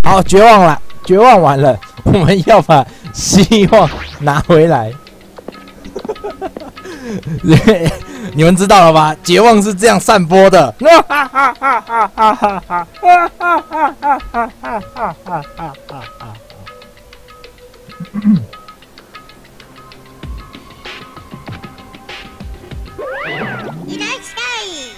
好，绝望了，绝望完了，我们要把希望拿回来。你们知道了吧？绝望是这样散播的。 いらっしゃい。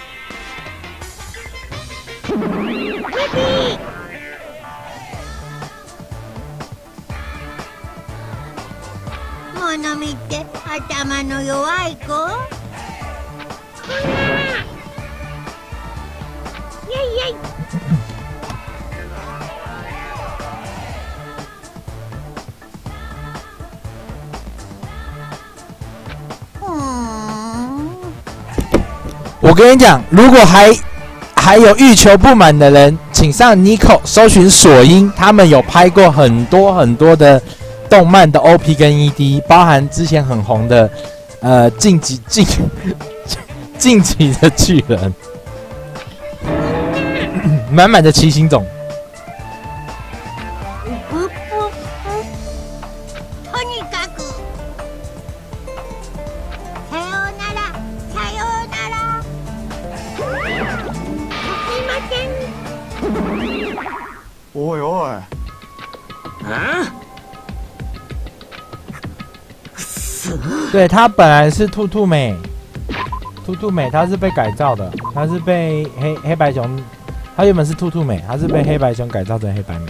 モノミって頭の弱い子？イェイイェイ。 我跟你讲，如果还有欲求不满的人，请上 Nico 搜寻索音，他们有拍过很多的动漫的 OP 跟 ED， 包含之前很红的晋级的巨人，满满的奇形种。 おいおい。 对，他本来是兔兔美，他是被改造的，他是被黑白熊，他原本是兔兔美，他是被黑白熊改造成黑白美。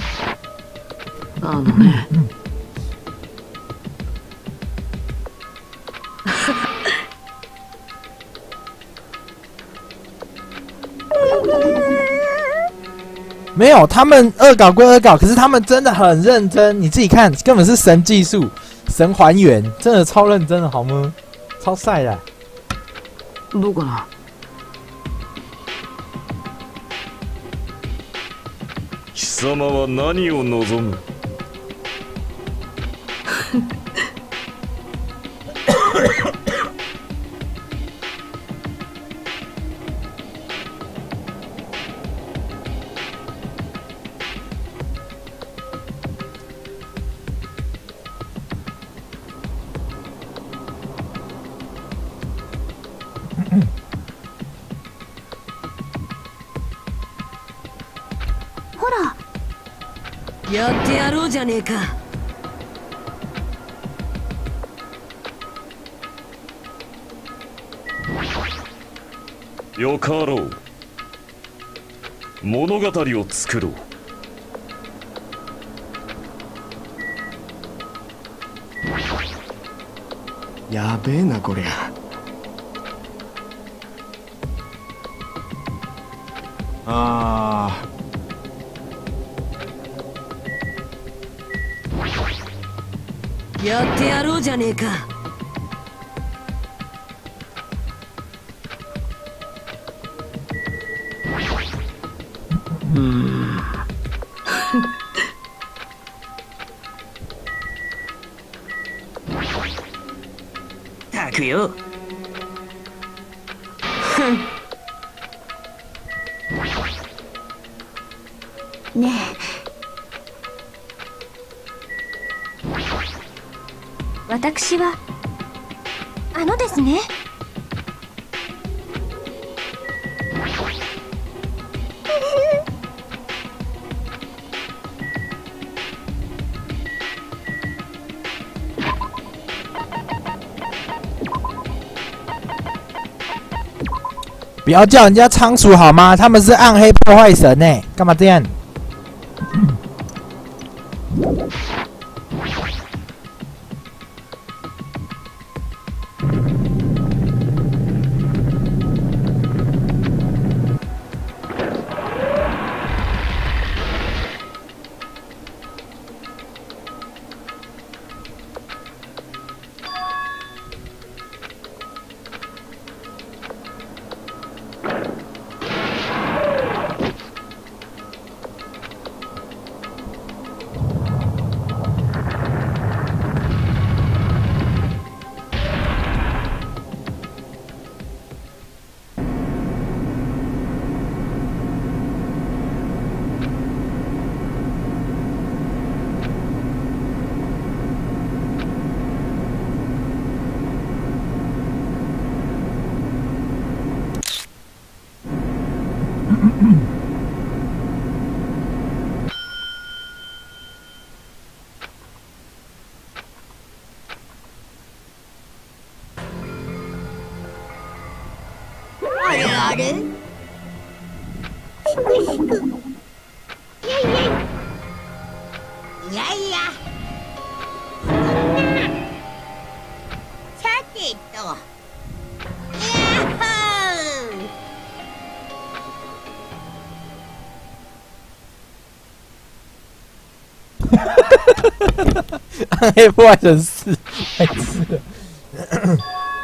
没有，他们恶搞归恶搞，可是他们真的很认真。你自己看，根本是神技术、神还原，真的超认真的，好吗？超晒的。 どうかな。 貴様は何を望む？ ほら、やってやろうじゃねえか。 よかろう。物語を作ろう。 やべえなこりゃ。 やってやろうじゃねえか。たくよ。ねえ。私はですね。 不要叫人家仓鼠好吗？他们是暗黑破坏神呢，干嘛这样？ あれしくしく。いやいやいやいや。さてと。やっほー。 暗黑破坏神4，白痴了。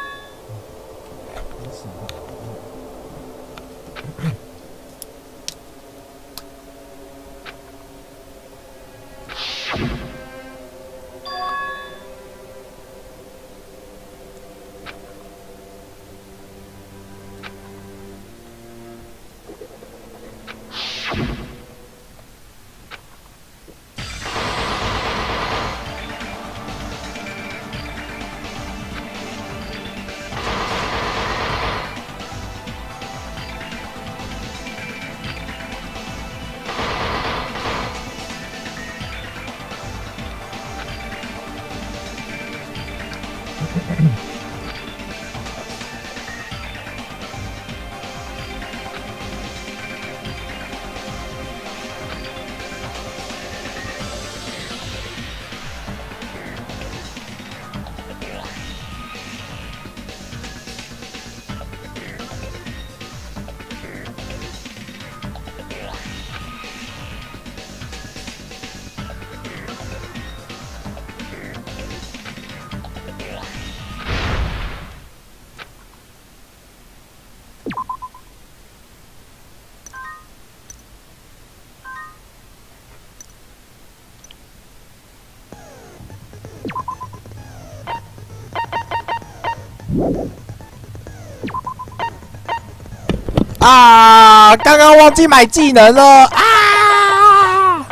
啊！刚刚忘记买技能了啊！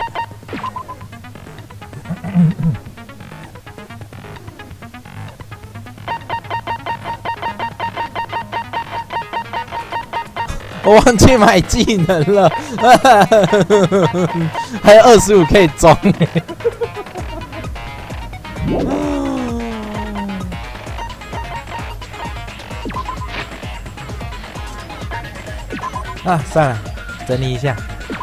我忘记买技能了，还有25可以装。啊，算了，整理一下。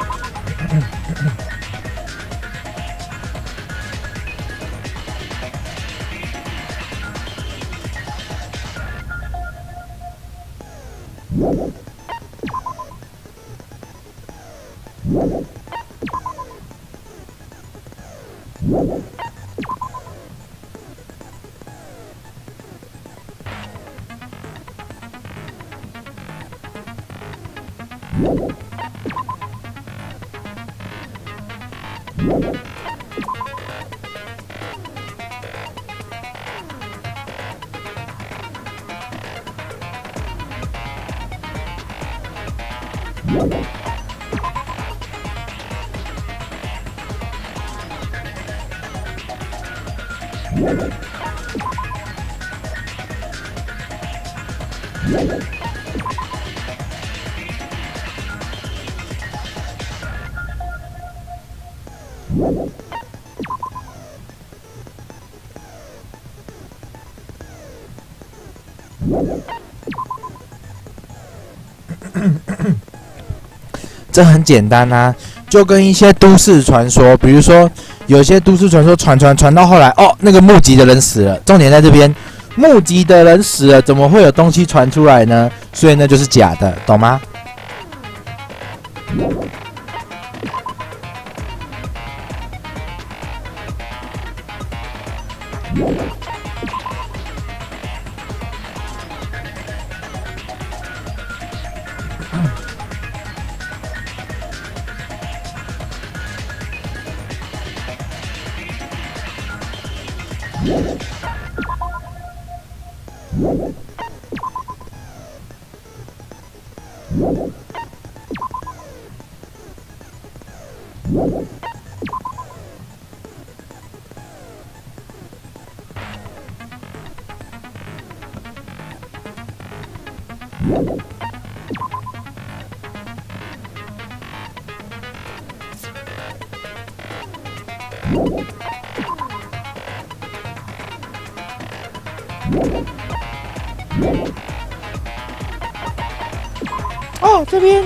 这很简单啊，就跟一些都市传说，比如说有些都市传说传到后来，哦，那个目击的人死了。重点在这边，目击的人死了，怎么会有东西传出来呢？所以那就是假的，懂吗？ 哦，这边。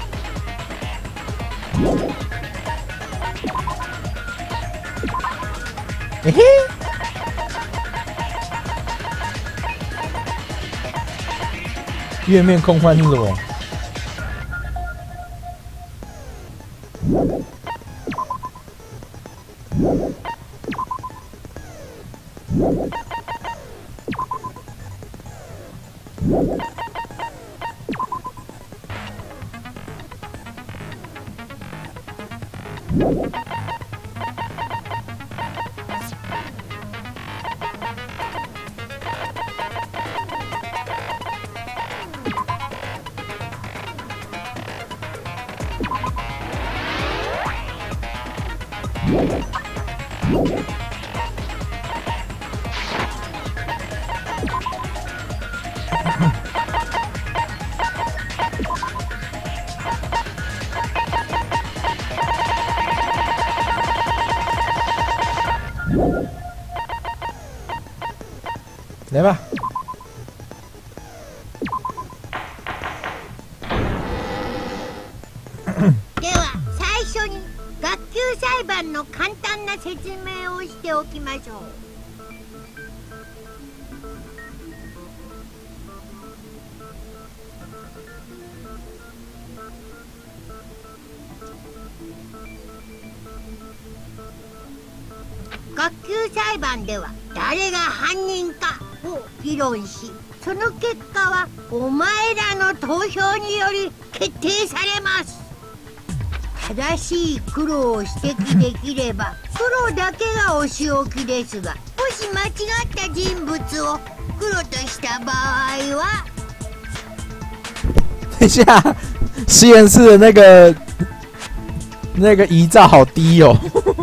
嘿嘿。月面空翻是什么？来吧。 では最初に学級裁判の簡単な説明をしておきましょう。学級裁判では誰が犯人かを議論し、その結果はお前らの投票により決定されます。正しい黒を指摘できれば黒だけがお仕置きですが、もし間違った人物を黒とした場合は… 等一下，实验室的那个遗照好低哦。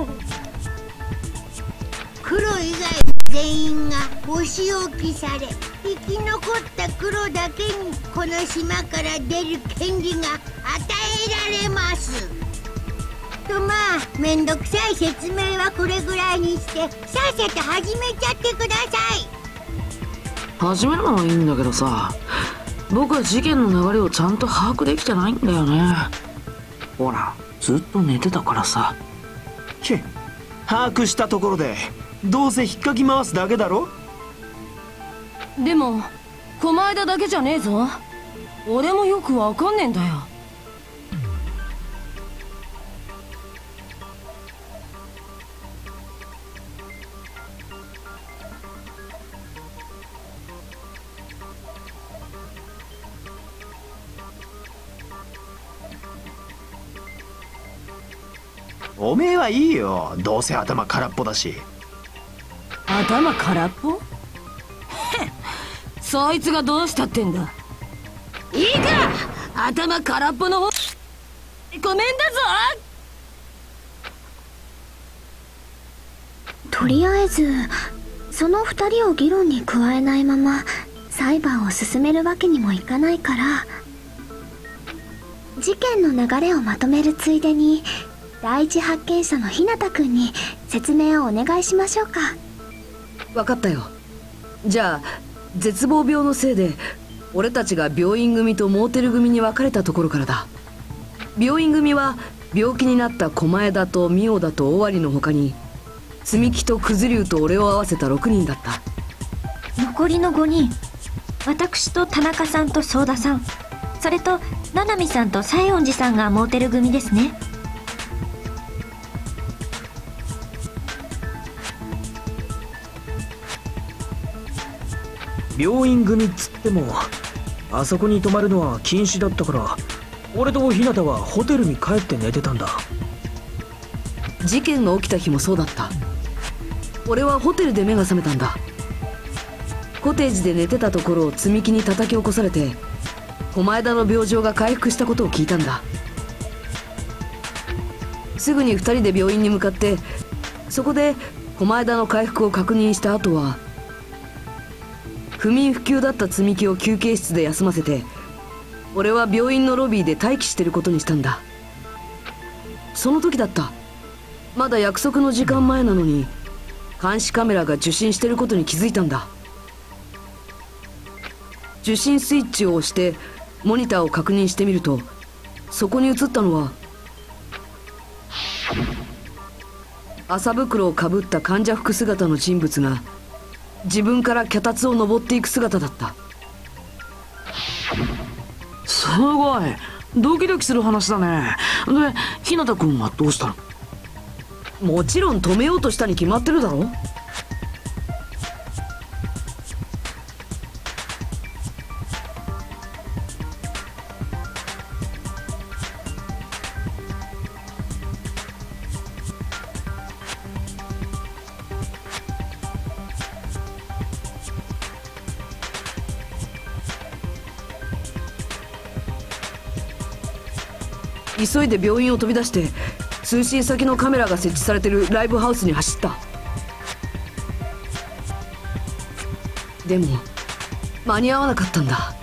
黒以外全員がお仕置きされ、生き残った黒だけにこの島から出る権利が与えられます。とまあめんどくさい説明はこれぐらいにしてさっさと始めちゃってください。 始めるのはいいんだけどさ、僕は事件の流れをちゃんと把握できてないんだよね。ほらずっと寝てたからさ。 把握したところでどうせ引っかき回すだけだろ。 でも狛枝だけじゃねえぞ。俺もよくわかんねえんだよ。 おめえはいいよ、どうせ頭空っぽだし。 頭空っぽ？そいつがどうしたってんだ。いいか、頭空っぽの方ごめんだぞ。 とりあえずその2人を議論に加えないまま裁判を進めるわけにもいかないから、事件の流れをまとめるついでに第一発見者の日向くんに説明をお願いしましょうか。 分かったよ。じゃあ絶望病のせいで俺たちが病院組とモーテル組に分かれたところからだ。病院組は病気になった狛枝とミオだと尾張の他に積み木と九頭竜と俺を合わせた6人だった。 残りの5人、私と田中さんと相田さん、それと七海さんと西園寺さんがモーテル組ですね。 病院組っつってもあそこに泊まるのは禁止だったから、俺と日向はホテルに帰って寝てたんだ。 事件が起きた日もそうだった。俺はホテルで目が覚めたんだ。コテージで寝てたところを積み木に叩き起こされて狛枝の病状が回復したことを聞いたんだ。すぐに2人で病院に向かって、そこで狛枝の回復を確認した後は不眠不休だった積み木を休憩室で休ませて、俺は病院のロビーで待機してることにしたんだ。その時だった。まだ約束の時間前なのに監視カメラが受信してることに気づいたんだ。受信スイッチを押してモニターを確認してみると、そこに映ったのは麻袋をかぶった患者服姿の人物が自分から脚立を登っていく姿だった。 すごいドキドキする話だね。で日向君はどうしたの？ もちろん止めようとしたに決まってるだろ。急いで病院を飛び出して通信先のカメラが設置されてるライブハウスに走った。でも間に合わなかったんだ。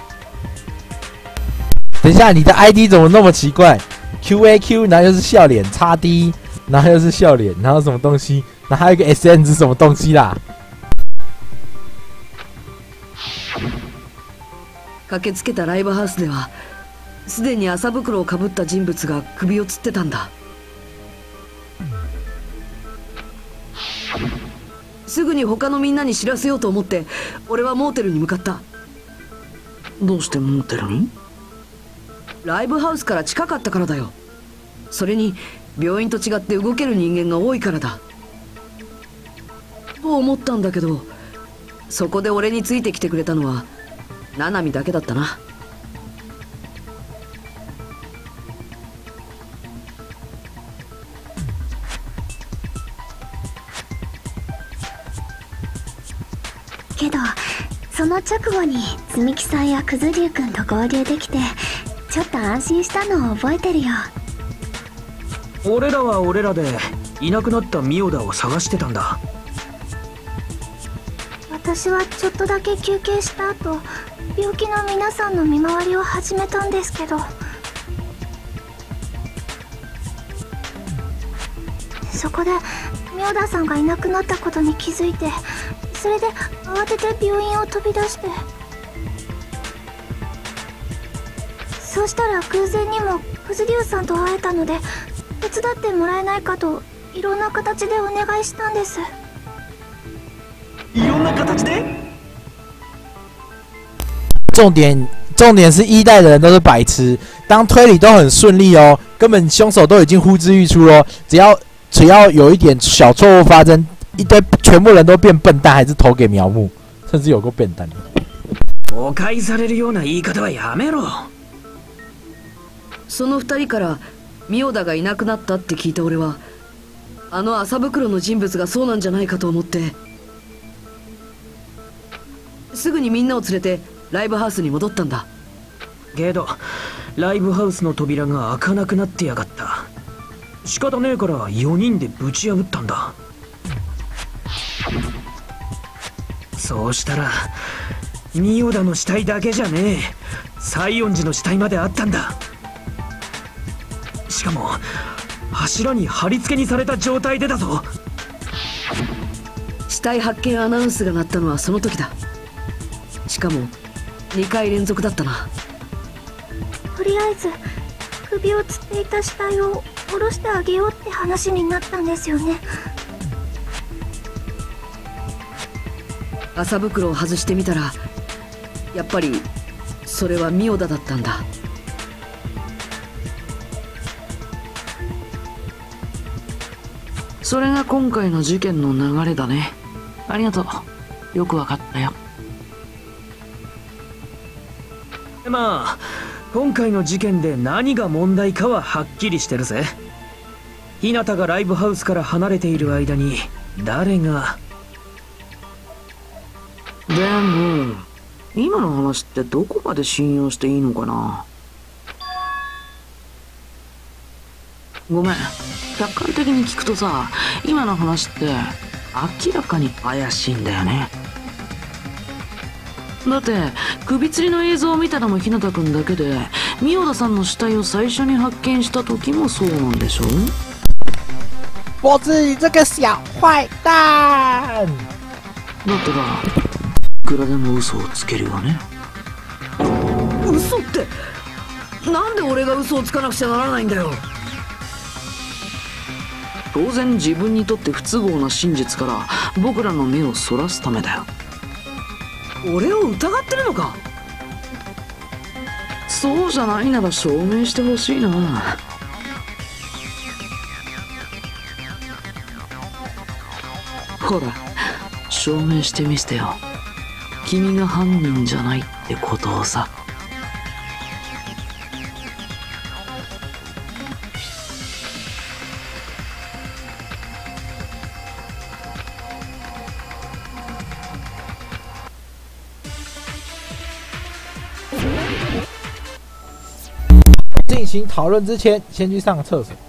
等一下，你的 ID 怎么那么奇怪 ？QAQ， 然后又是笑脸，X D， 然后又是笑脸，然后什么东西？然后还有一个 SN 是什么东西啦？ 駆けつけたライブハウスではすでに麻袋をかぶった人物が首を吊ってたんだ。すぐに他のみんなに知らせようと思って俺はモーテルに向かった。 どうしてモーテルに？ ライブハウスから近かったからだよ。それに病院と違って動ける人間が多いからだと思ったんだけど、そこで俺についてきてくれたのはナナミだけだったな。 けどその直後に積木さんやくずりゅうくんと合流できてちょっと安心したのを覚えてるよ。 俺らは俺らでいなくなったミオダを探してたんだ。 私はちょっとだけ休憩した後、病気の皆さんの見回りを始めたんですけど、そこでミオダさんがいなくなったことに気づいて、それで慌てて病院を飛び出して、そうしたら偶然にもくずりゅうさんと会えたので手伝ってもらえないかといろんな形でお願いしたんです。 いろんな形で？ 重点是一代的人都是白痴，当推理都很顺利哦，根本凶手都已经呼之欲出咯，只要有一点小错误发生，一堆全部人都变笨蛋，还是投给苗木，甚至有够变态。 誤解されるような言い方はやめろ。 その2人からミオダがいなくなったって聞いた俺は、あの麻袋の人物がそうなんじゃないかと思って、すぐにみんなを連れてライブハウスに戻ったんだ。 けどライブハウスの扉が開かなくなってやがった。仕方ねえから4人でぶち破ったんだ。そうしたらミオダの死体だけじゃねえ、西園寺の死体まであったんだ。しかも柱に貼り付けにされた状態でだぞ。 死体発見アナウンスが鳴ったのはその時だ。しかも2回連続だったな。 とりあえず首をつっていた死体を下ろしてあげようって話になったんですよね。 麻袋を外してみたら、やっぱりそれはミオダだったんだ。 それが今回の事件の流れだね。ありがとう。よくわかったよ。 まあ今回の事件で何が問題かははっきりしてるぜ。日向がライブハウスから離れている間に誰が。 でも今の話ってどこまで信用していいのかな。ごめん、客観的に聞くとさ、今の話って明らかに怪しいんだよね。だって首吊りの映像を見たのも日向君だけで、ミオダさんの死体を最初に発見した時もそうなんでしょ。 脖子，你这个小坏蛋！ だったらいくらでも嘘をつけるよね。 嘘ってなんで俺が嘘をつかなくちゃならないんだよ。 当然自分にとって不都合な真実から僕らの目をそらすためだよ。 俺を疑ってるのか？ そうじゃないなら証明してほしいな。ほら、証明してみせてよ。君が犯人じゃないってことをさ。 进行讨论之前，先去上个厕所。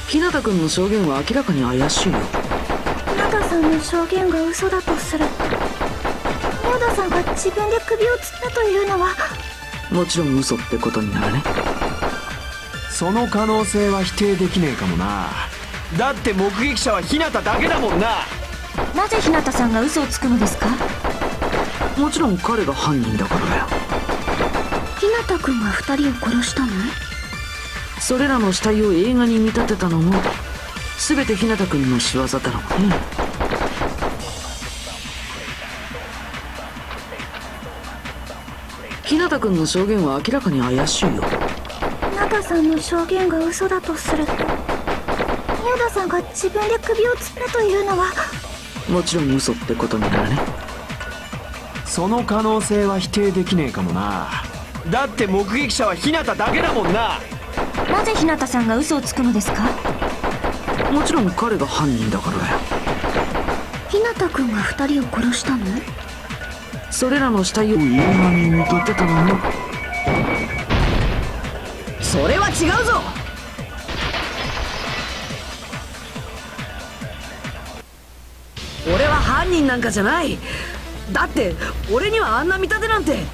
日向君の証言は明らかに怪しいよ。 日向さんの証言が嘘だとすると、宮田さんが自分で首をつったというのはもちろん嘘ってことになるね。 その可能性は否定できねえかもな。だって目撃者は日向だけだもんな。 なぜ日向さんが嘘をつくのですか？ もちろん彼が犯人だからだよ。 日向君が2人を殺したの？ それらの死体を映画に見立てたのも全て日向君の仕業だろうね。日向君の証言は明らかに怪しいよ。 日向さんの証言が嘘だとすると、宮田さんが自分で首をつったというのはもちろん嘘ってことになるね。 その可能性は否定できねえかもな。だって目撃者は日向だけだもんな。 なぜ日向さんが嘘をつくのですか？ もちろん彼が犯人だからだよ。 日向君が2人を殺したの？ それらの死体を映画に見立てたのも。 それは違うぞ。俺は犯人なんかじゃない。だって俺にはあんな見立てなんて。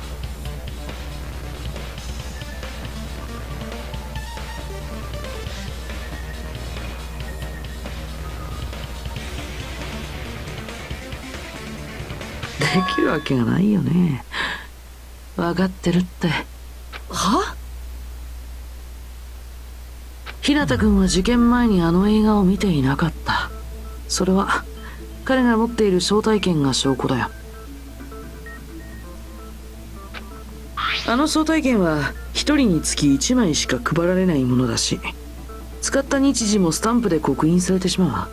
できるわけがないよね。分かってるって。 は？ 日向君は事件前にあの映画を見ていなかった。それは彼が持っている招待券が証拠だよ。あの招待券は一人につき1枚しか配られないものだし、使った日時もスタンプで刻印されてしまう。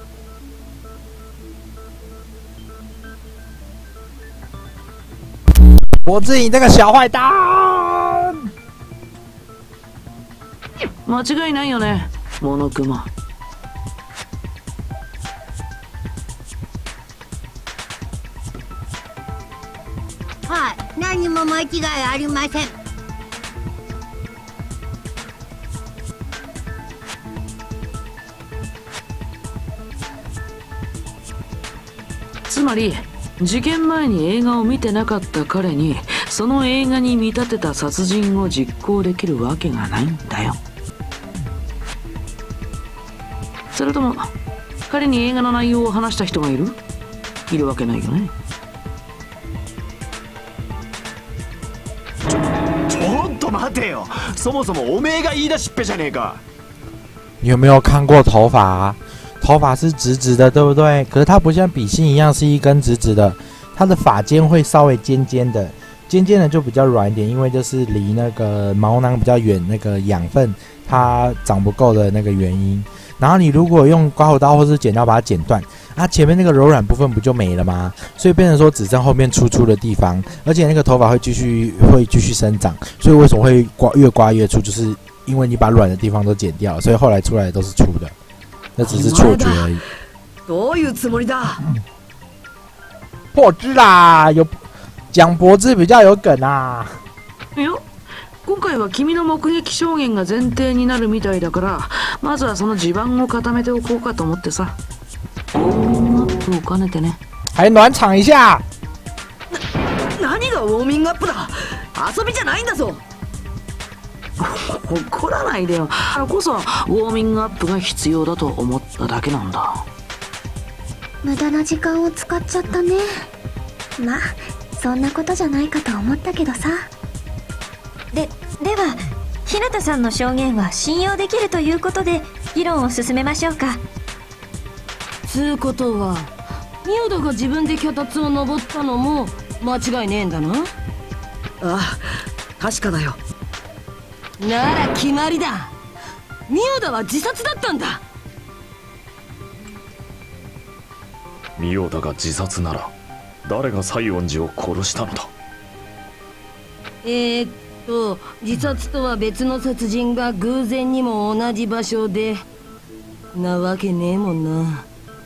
柏志，你这个小坏蛋！ 間違いないよね、モノクマ。 はい、何も間違いありません。 つまり事件前に映画を見てなかった彼にその映画に見立てた殺人を実行できるわけがないんだよ。それとも彼に映画の内容を話した人がいるわけないよね。 ちょっと待てよ。そもそもおめえが言い出しっぺじゃねえか。 你有没有看过头发啊？头发是直直的，对不对？可是它不像笔芯一样是一根直直的，它的发尖会稍微尖尖的，尖尖的就比较软一点，因为就是离那个毛囊比较远，那个养分它长不够的那个原因。然后你如果用刮胡刀或是剪刀把它剪断，它前面那个柔软部分不就没了吗？所以变成说只剩后面粗粗的地方，而且那个头发会继续生长。所以为什么会越刮越粗，就是因为你把软的地方都剪掉了，所以后来出来的都是粗的。那只是错觉而已。 どういうつもりだ？ 破肢啦，有讲脖子比较有梗啊。 いや、今回は君の目撃証言が前提になるみたいだから、まずはその地盤を固めておこうかと思ってさ。ウォーミングアップを兼ねてね。 还暖场一下。 何がウォーミングアップだ？遊びじゃないんだぞ。 怒らないでよ。だからこそウォーミングアップが必要だと思っただけなんだ。 無駄な時間を使っちゃったね。まあそんなことじゃないかと思ったけどさ。では日向さんの証言は信用できるということで議論を進めましょうか。 つうことは宮田が自分で脚立を登ったのも間違いねえんだな。 ああ、確かだよ。 なら決まりだ。宮田は自殺だったんだ。 宮田が自殺なら誰が西園寺を殺したのだ。 自殺とは別の殺人が偶然にも同じ場所でなわけねえもんな。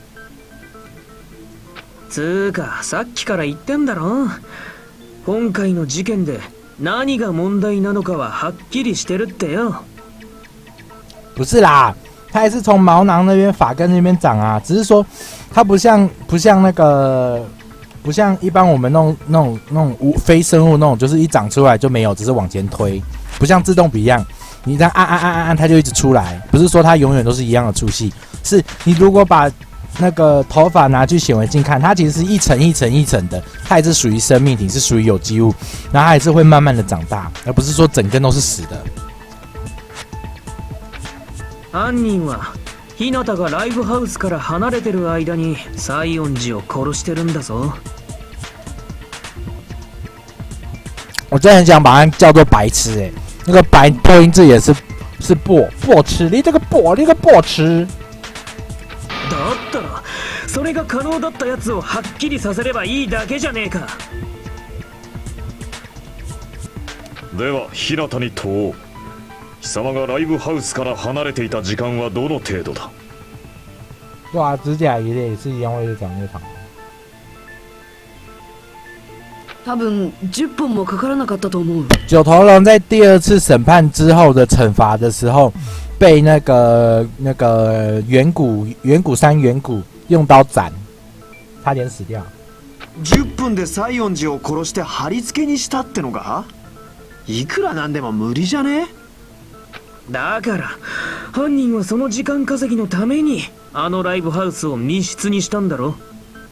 つうかさっきから言ってんだろ。今回の事件で何が問題なのかははっきりしてるってよ。 不是啦， 他也是从毛囊那边、发根那边长啊，只是说它不像那个。不像一般我们那种非生物那种，就是一长出来就没有，只是往前推，不像自动笔一样，你这样按，它就一直出来。不是说它永远都是一样的粗细，是你如果把那个头发拿去显微镜看，它其实是一层一层一层的，它也是属于生命体，是属于有机物，然后它也是会慢慢的长大，而不是说整根都是死的。 犯人は日向がライブハウスから離れてる間に西園寺を殺してるんだぞ。 我真的很想把它叫做白痴那个白破音字也是破痴，你这个破痴。 だったらそれが可能だったやつをはっきりさせればいいだけじゃねえか。 では日向に問おう。貴様がライブハウスから離れていた時間はどの程度だ？ 对啊，指甲也是一样会长越长。 多分10分もかからなかったと思う。 九头龙在第2次审判之后的惩罚的时候，被那个远古山远古用刀斩，差点死掉。 10分で西園寺を殺して貼り付けにしたってのか？いくらなんでも無理じゃね？ だから犯人はその時間稼ぎのためにあのライブハウスを密室にしたんだろ。ん？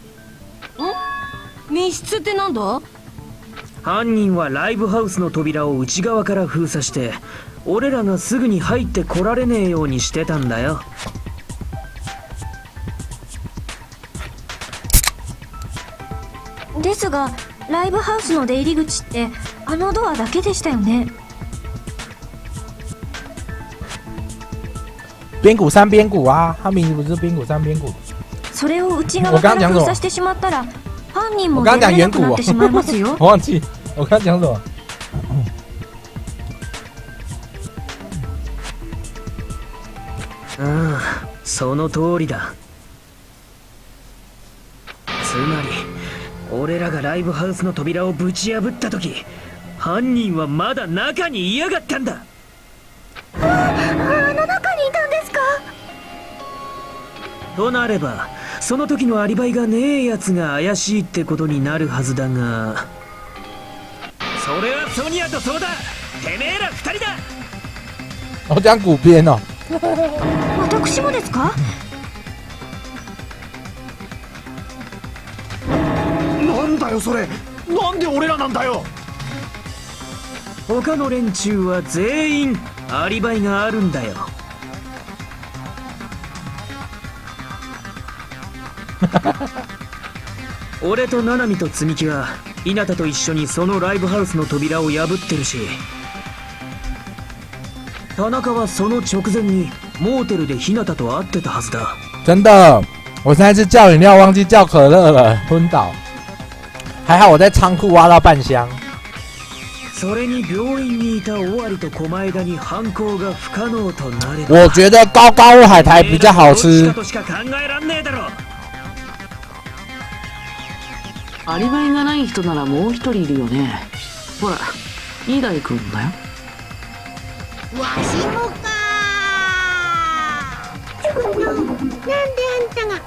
密室ってなんだ？ 犯人はライブハウスの扉を内側から封鎖して俺らがすぐに入ってこられねえようにしてたんだよ。 ですがライブハウスの出入り口ってあのドアだけでしたよね。 边谷山边谷啊，他名字不是边谷山边谷。 それを内側から封鎖してしまったら犯人も出られなくなってしまいますよ。 我忘记我刚讲什么。 ああ、その通りだ。つまり俺らがライブハウスの扉をぶち破った時、犯人はまだ中にいやがったんだ。 あの中にいたんですか？ となればその時のアリバイがねえやつが怪しいってことになるはずだが、それはソニアとソーダ、てめえら2人だ。 我讲古编哦。 私もですか？ なんだよそれ、なんで俺らなんだよ。 他の連中は全員アリバイがあるんだよ。俺と七海と積み木は日向と一緒にそのライブハウスの扉を破ってるし、田中はその直前にモーテルで日向と会ってたはずだ。 真的，我现在是叫饮料忘记叫可乐了，昏倒。还好我在仓库挖到半箱。 それに病院にいた尾張と狛枝に犯行が不可能となれば、 我觉得高高屋海苔比较好吃。 どっちかとしか考えらんねえだろ。 アリバイがない人ならもう一人いるよね。ほら、二代君だよ。 わしもかなんであんたが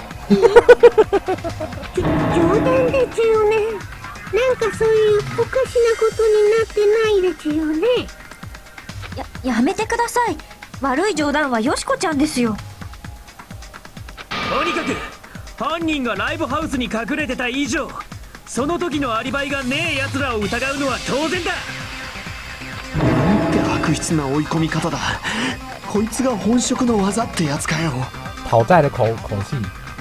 冗談ですよね。なんかそういうおかしなことになってないですよね。 やめてください。悪い冗談はよしこちゃんですよ。 とにかく犯人がライブハウスに隠れてた以上、その時のアリバイがねえ奴らを疑うのは当然だ。 なんて悪質な追い込み方だ。こいつが本職の技ってやつかよ。 讨债的口气。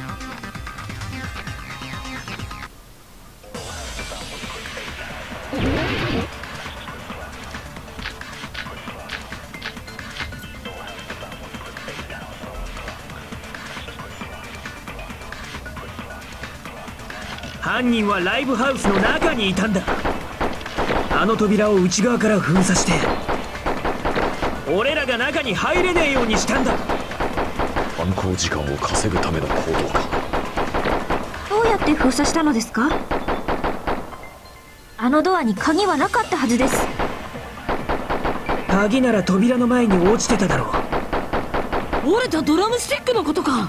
犯人はライブハウスの中にいたんだ。あの扉を内側から封鎖して俺らが中に入れねえようにしたんだ。 犯行時間を稼ぐための行動か。 どうやって封鎖したのですか？あのドアに鍵はなかったはずです。 鍵なら扉の前に落ちてただろう。 折れたドラムスティックのことか。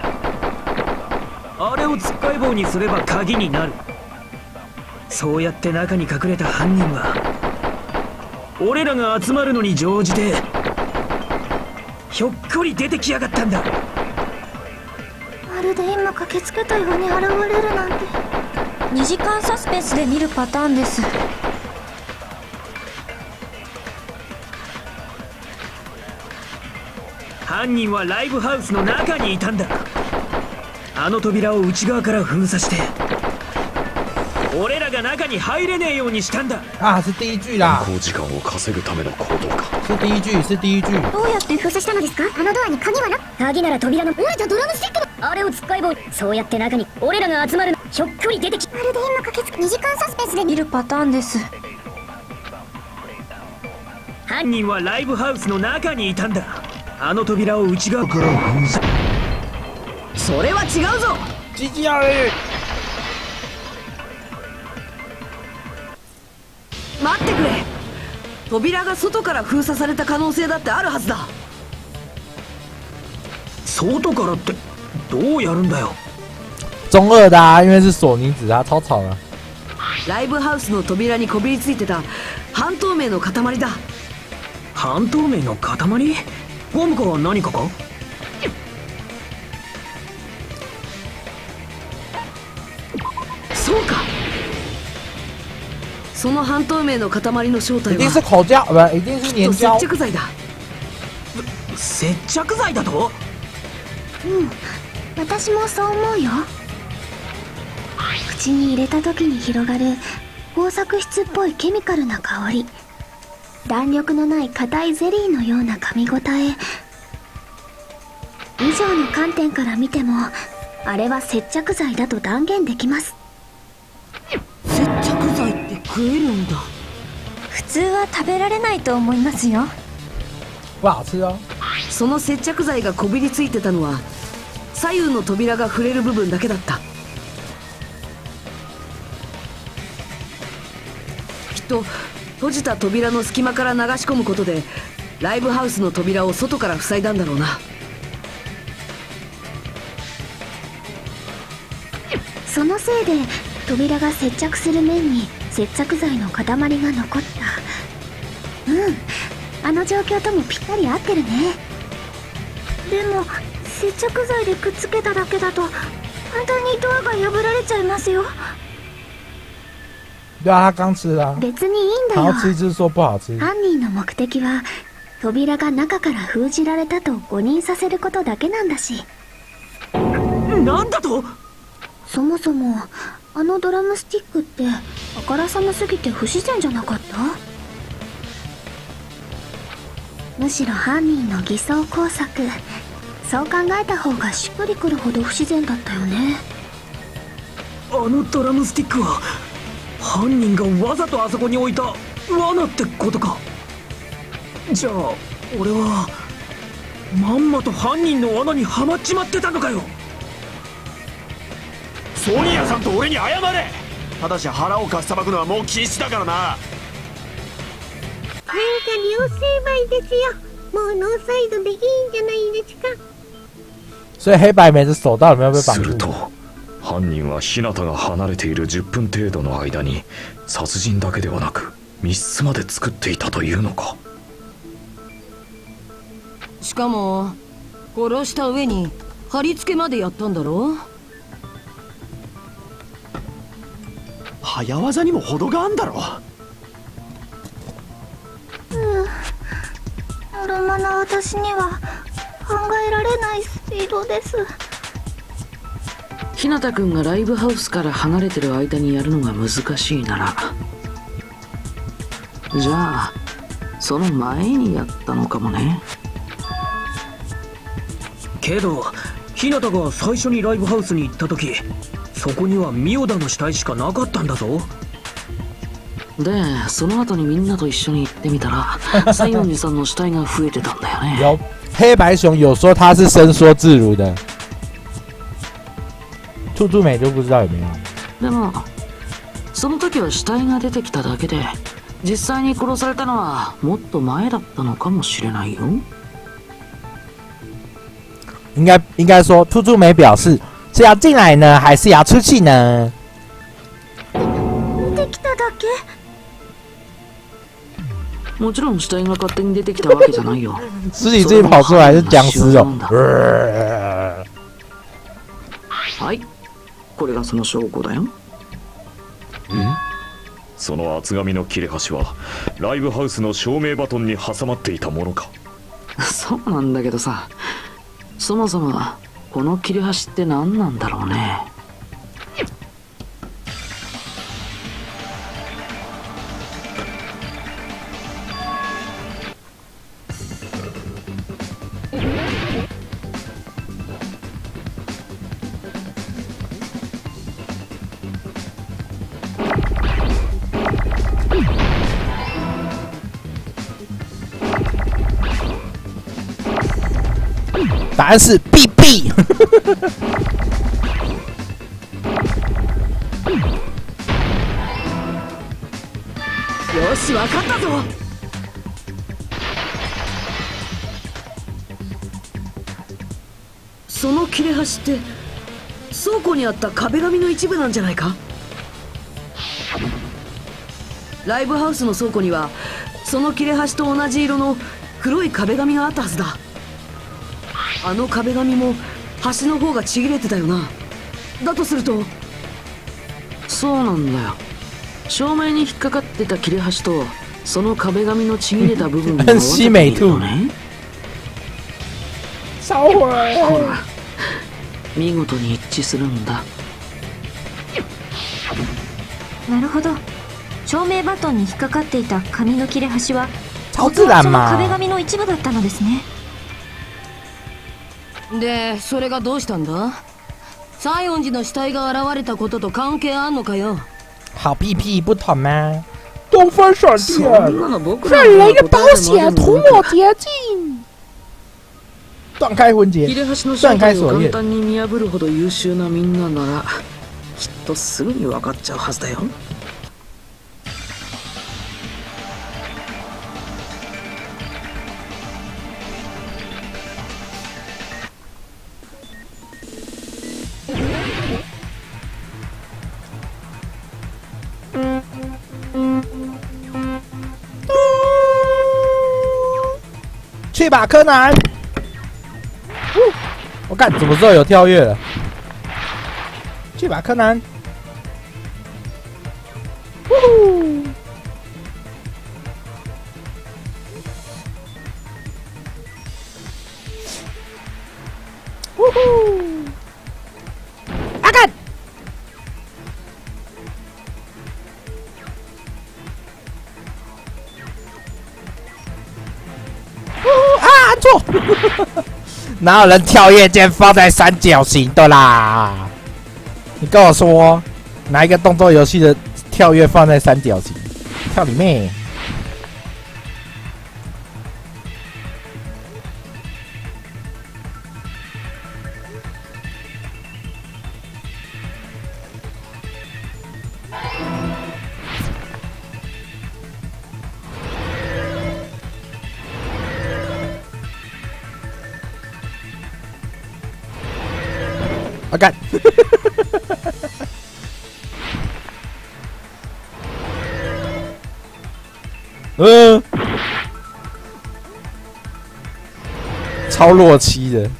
あれをつっかい棒にすれば鍵になる。そうやって中に隠れた犯人は俺らが集まるのに乗じてひょっこり出てきやがったんだ。 まるで今駆けつけたように現れるなんて。2時間サスペンスで見るパターンです。 犯人はライブハウスの中にいたんだ。あの扉を内側から封鎖して俺らが中に入れねえようにしたんだ。 啊，是第一句啦。 運行時間を稼ぐための行動か。 是第一句，是第一句。 どうやって封鎖したのですか？あのドアに鍵はな。鍵なら扉の折れたドラムスティックのあれをつっかい棒。そうやって中に俺らが集まるの。ひょっこり出てき。まるで今駆けつけ。2時間サスペンスで見るパターンです。 犯人はライブハウスの中にいたんだ。あの扉を内側から封鎖。 それは違うぞ。待ってくれ。扉が外から封鎖された可能性だってあるはずだ。 外からってどうやるんだよ。 中二的啊，因为是索尼子，它超吵了。 ライブハウスの扉にこびりついてた半透明の塊だ。 半透明の塊？ゴムか何かか？ そうか。その半透明の塊の正体は一定是口胶，不，一定是粘胶。 接着剤だ。 接着剤だと？ 私もそう思うよ。口に入れた時に広がる工作質っぽいケミカルな香り、弾力のない硬いゼリーのような噛み応え。以上の観点から見てもあれは接着剤だと断言できます。 接着剤って食えるんだ。 普通は食べられないと思いますよ。 不好吃哦。 その接着剤がこびりついてたのは左右の扉が触れる部分だけだった。きっと閉じた扉の隙間から流し込むことでライブハウスの扉を外から塞いだんだろうな。 そのせいで扉が接着する面に接着剤の塊が残った。あの状況ともぴったり合ってるね。でも接着剤でくっつけただけだと簡単にドアが破られちゃいますよ。 对啊，他刚吃啊。 別にいいんだよ。 然后吃一次说不好吃。 犯人の目的は扉が中から封じられたと誤認させることだけなんだし。 なんだと？ そもそもあのドラムスティックってあからさますぎて不自然じゃなかった？むしろ犯人の偽装工作、そう考えた方がしっくりくるほど不自然だったよね。 あのドラムスティックは犯人がわざとあそこに置いた罠ってことか。じゃあ俺はまんまと犯人の罠にはまっちまってたのかよ。 ソニアさんと俺に謝れ。ただし腹をかっさばくのはもう禁止だからな。 なんか両成敗ですよ。もうノーサイドでいいんじゃないですか。 所以黑白莓的手到底有没有被绑住？ すると犯人は日向が離れている10分程度の間に殺人だけではなく密室まで作っていたというのか。 しかも殺した上に貼り付けまでやったんだろ。 早技にも程があんだろ。 ノロマな私には考えられないスピードです。 日向君がライブハウスから離れてる間にやるのが難しいなら、じゃあその前にやったのかもね。 けど日向が最初にライブハウスに行った時、そこにはミオダの死体しかなかったんだぞ。 でその後にみんなと一緒に行ってみたら西園寺さんの死体が増えてたんだよね。 有黑白熊有说他是伸缩自如的，兔兔美就不知道有没有。 でもその時は死体が出てきただけで実際に殺されたのはもっと前だったのかもしれないよ。 应该说，兔兔没表示是要进来呢，还是要出去呢？ 出てきただけ。 もちろん死体が勝手に出てきたわけじゃないよ。 尸体自己跑出来是僵尸哦。 はい、これがその証拠だよ。 その厚紙の切れ端はライブハウスの照明バトンに挟まっていたものか。 そうなんだけどさ、そもそもこの切れ端って何なんだろうね。 答案是 BB。 よし、わかったぞ。その切れ端って倉庫にあった壁紙の一部なんじゃないか。ライブハウスの倉庫にはその切れ端と同じ色の黒い壁紙があったはずだ。あの壁紙も端の方がちぎれてたよな。だとすると、 そうなんだよ。照明に引っかかってた切れ端とその壁紙のちぎれた部分が合わせているよね。ほら、見事に一致するんだ。 なるほど。照明バトンに引っかかっていた紙の切れ端は超自然その嘛。 壁紙の一部だったのですね。 で、それがどうしたんだ？西園寺の死体が現れたことと関係あんのかよ。 好屁屁不同吗？东方闪电， 人类的保险，涂抹捷径，断开魂结， 切れ端の断正体を开锁链。 簡単に見破るほど優秀なみんなならきっとすぐに分かっちゃうはずだよ。 去吧，柯南！我干，怎么知道有跳跃了？去吧，柯南！呜呼！呜呼！啊干！按错，哪有人跳跃键放在三角形的啦？你跟我说，哪一个动作游戏的跳跃放在三角形？跳你妹！啊干！超弱七的。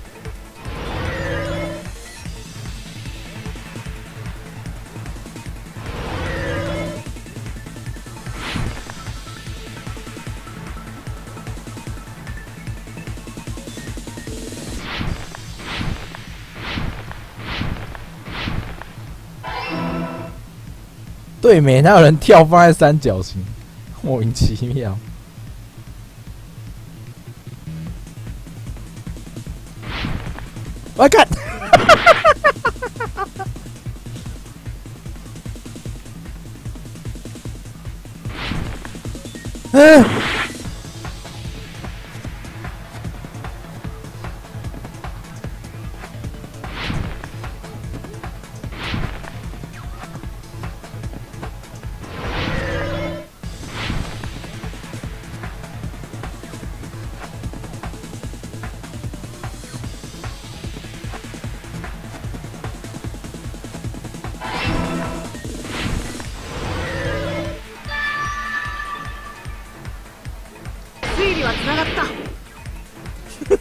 对没？哪有人跳放在三角形？莫名其妙。我看，嗯。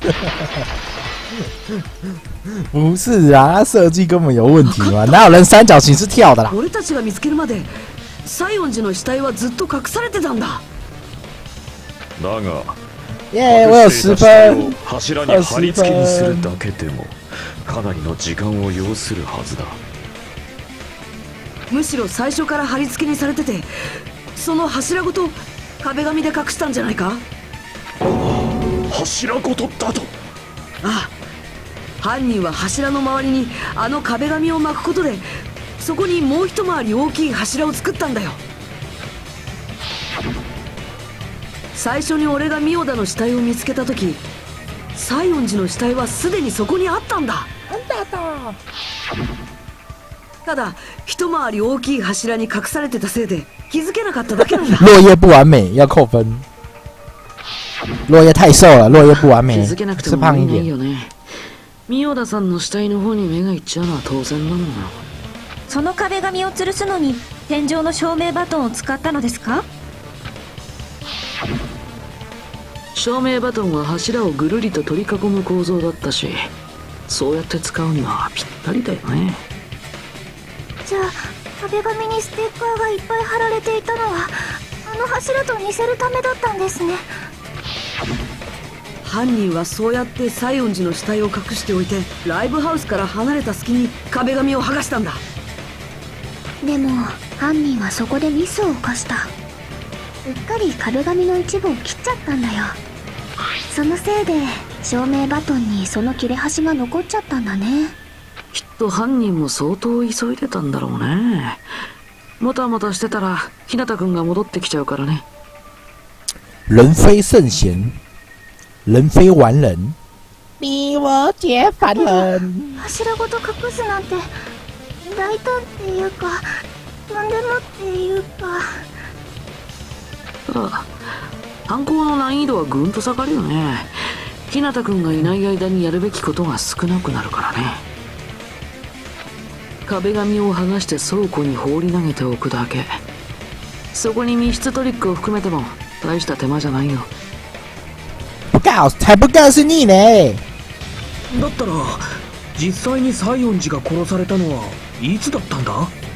不是啊，设计根本有问题嘛？哪有人三角形是跳的啦？ 俺たちが見つけるまで西園寺の死体はずっと隠されてたんだ。 だが耶、我有10分。 柱に貼り付けにするだけでもかなりの時間を要するはずだ。 むしろ最初から貼り付けにされてて、その柱ごと壁紙で隠したんじゃないか。 柱ごとだと。 ああ、犯人は柱の周りにあの壁紙を巻くことで、そこにもう一回り大きい柱を作ったんだよ。最初に俺がミオダの死体を見つけた時、西園寺の死体はすでにそこにあったんだ。ただ一回り大きい柱に隠されてたせいで気づけなかっただけなんだ。 落叶不完美要扣分。落叶太瘦了，落叶不完美， 気づけなくて是もいい胖一点。 よね。ミオダさんの死体の方に目がいっちゃうのは当然なのよ。 その壁紙を吊るすのに天井の照明バトンを使ったのですか？ 照明バトンは柱をぐるりと取り囲む構造だったし、そうやって使うにはぴったりだよね。 じゃあ壁紙にステッカーがいっぱい貼られていたのはあの柱と似せるためだったんですね。 犯人はそうやって西園寺の死体を隠しておいて、ライブハウスから離れた隙に壁紙を剥がしたんだ。 でも犯人はそこでミスを犯した。うっかり壁紙の一部を切っちゃったんだよ。そのせいで照明バトンにその切れ端が残っちゃったんだね。 きっと犯人も相当急いでたんだろうね。もたもたしてたら日向くんが戻ってきちゃうからね。 人非圣贤，人非完人，逼我解凡人。 柱ごと隠すなんて大胆っていうか何でもっていうか。 ああ、犯行の難易度はぐんと下がるよね。日向くんがいない間にやるべきことが少なくなるからね。壁紙を剥がして倉庫に放り投げておくだけ。そこに密室トリックを含めても大した手間じゃないよ。 不告，才不告是你呢。 だったら実際に西園寺が殺されたのはいつだったんだ？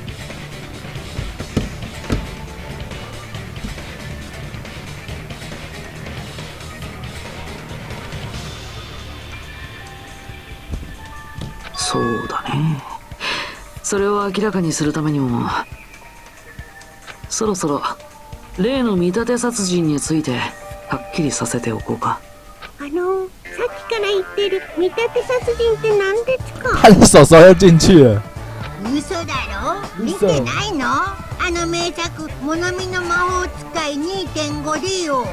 そうだね。それを明らかにするためにもそろそろ例の見立て殺人についてはっきりさせておこうか。 さっきから言ってる見立て殺人って何ですか？ 他的手手又进去了。 嘘だろ？見てないの？あの名作「モナミの魔法使い 2.5」でよ。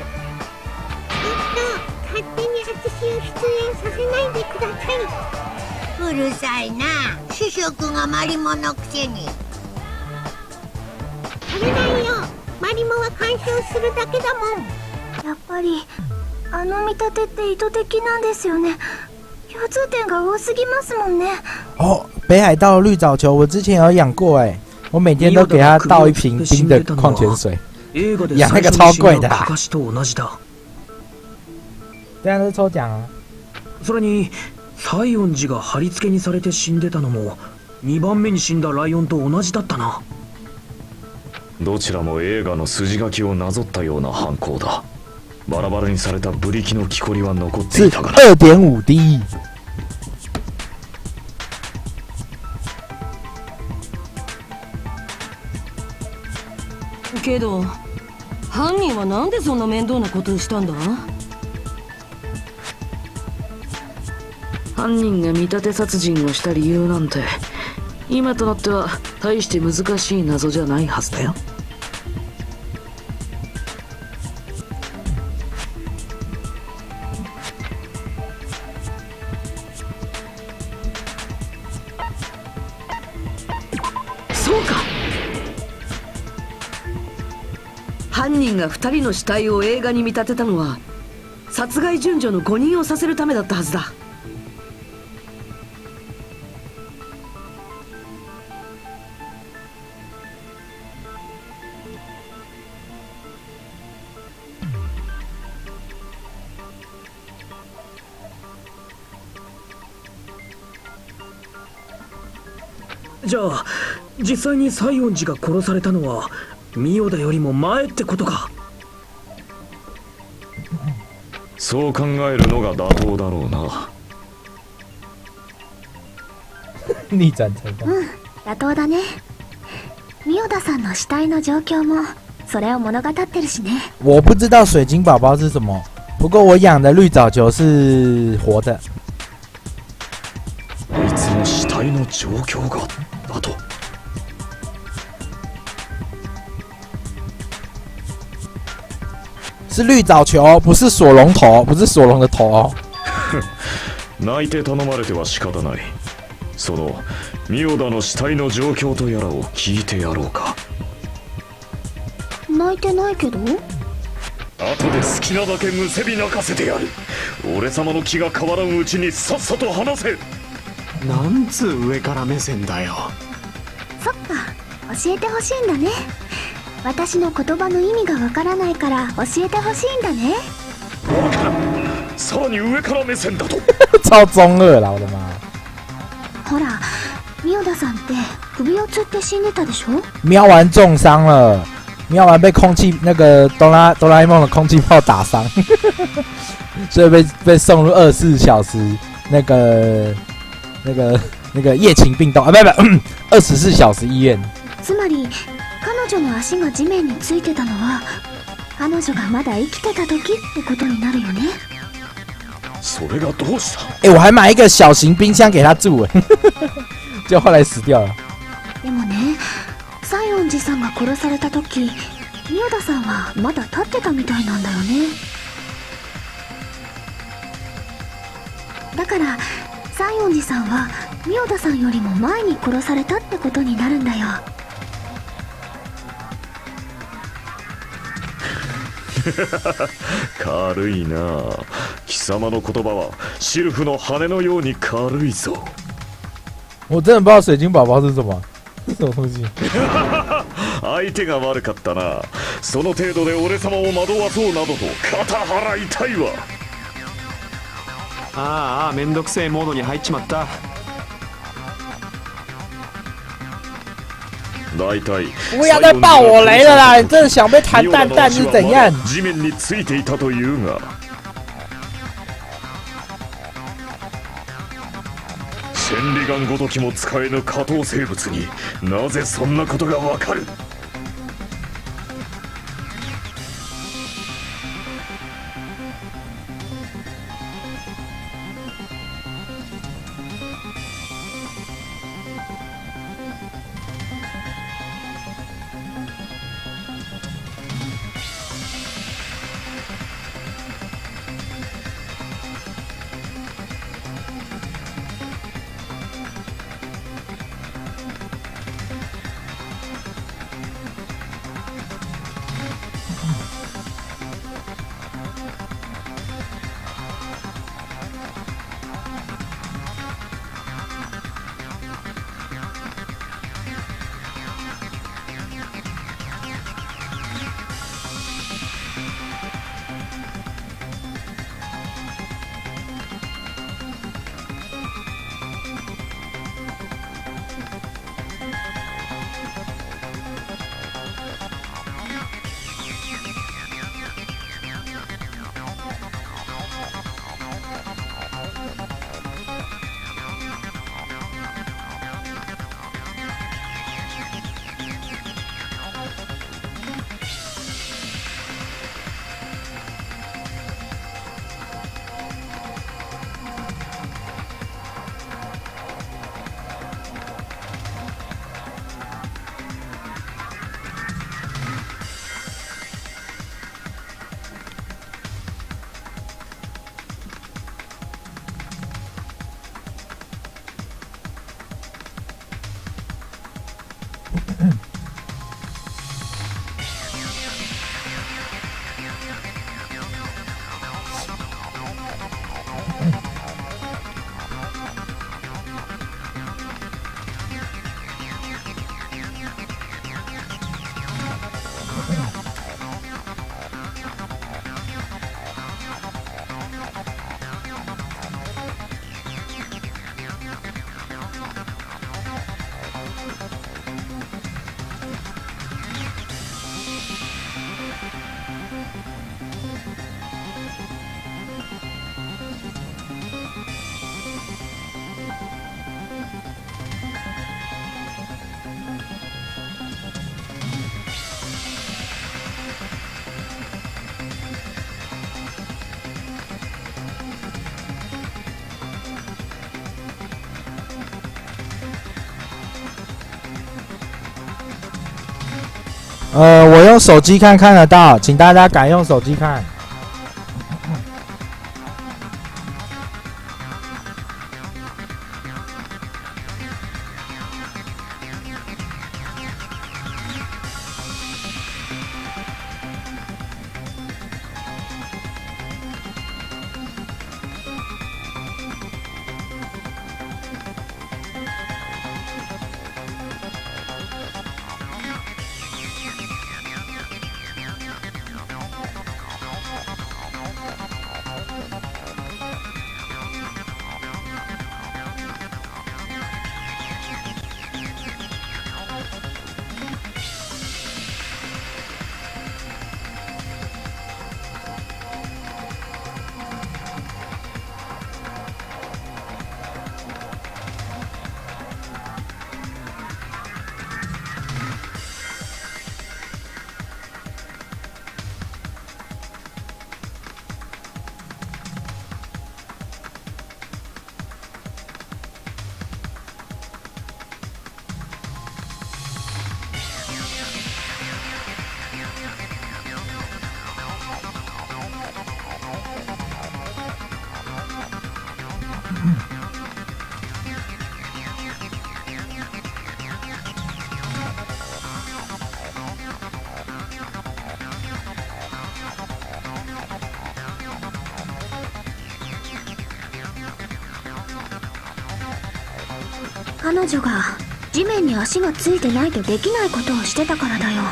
勝手に私を出演させないでください。うるさいな、主食がマリモのくせに。食べないよ、マリモは干渉するだけだもん。 やっぱりあの見立てって意図的なんですよね。共通点が多すぎますもんね。 哦，北海道绿藻球我之前有养过哎，我每天都给它倒一瓶冰的矿泉水。养那个超贵的啊。对啊，都是抽奖啊。 それに西園寺が貼り付けにされて死んでたのも2番目に死んだライオンと同じだったな。 どちらも映画の筋書きをなぞったような犯行だ。バラバラにされたブリキの木こりは残っていたから。 2.5D。 けど犯人はなんでそんな面倒なことをしたんだ？ 犯人が見立て殺人をした理由なんて今となっては大して難しい謎じゃないはずだよ。 そうか、犯人が2人の死体を映画に見立てたのは殺害順序の誤認をさせるためだったはずだ。 じゃあ実際に西園寺が殺されたのは御代田よりも前ってことか。 そう考えるのが妥当だろうな。 逆转成功。 妥当だね。御代田さんの死体の状況もそれを物語ってるしね。 我不知道水晶宝宝是什么，不过我养的绿藻球是活的。 あいつの死体の状況がだと。 是绿藻球，不是索隆头，不是索隆的头哦。 泣いて頼まれては仕方ない。その御代田の死体の状況とやらを聞いてやろうか。 泣いてないけど。 後で好きなだけむせび泣かせてやる。俺様の気が変わらんうちにさっさと話せ。 なんつう上から目線だよ。 そっか、教えてほしいんだね。私の言葉の意味がわからないから教えてほしいんだね。 わからん。さらに上から目線だと。 超中二了，我的妈！ ほら、御代田さんって首をつって死んでたでしょ。 喵丸重伤了，喵丸被空气那个哆啦 A 梦的空气炮打伤，所以被送入24小时那个夜勤病棟啊，不，24小時医院。 つまり彼女の足が地面についてたのは彼女がまだ生きてた時ってことになるよね。 それがどうした？ 我还买一个小型冰箱给他住，就后来死掉了。 でもね、西園寺さんが殺された時、御代田さんはまだ立ってたみたいなんだよね。だから西園寺さんは御代田さんよりも前に殺されたってことになるんだよ。 軽いな。貴様の言葉はシルフの羽のように軽いぞ。 我真的不知道水晶宝宝是什么，是什么东西。 相手が悪かったな。その程度で俺様を惑わそうなどと肩払いたいわ。 ああ、めんどくせえモードに入っちまった。 大体不要再爆我雷了啦！你真的想被弹蛋蛋是怎样？ 地面についていたというが、千里眼ごときも使えぬ下等生物になぜそんなことがわかる？ 我用手机看得到，请大家改用手机看。 彼女が地面に足がついてないとできないことをしてたからだよ。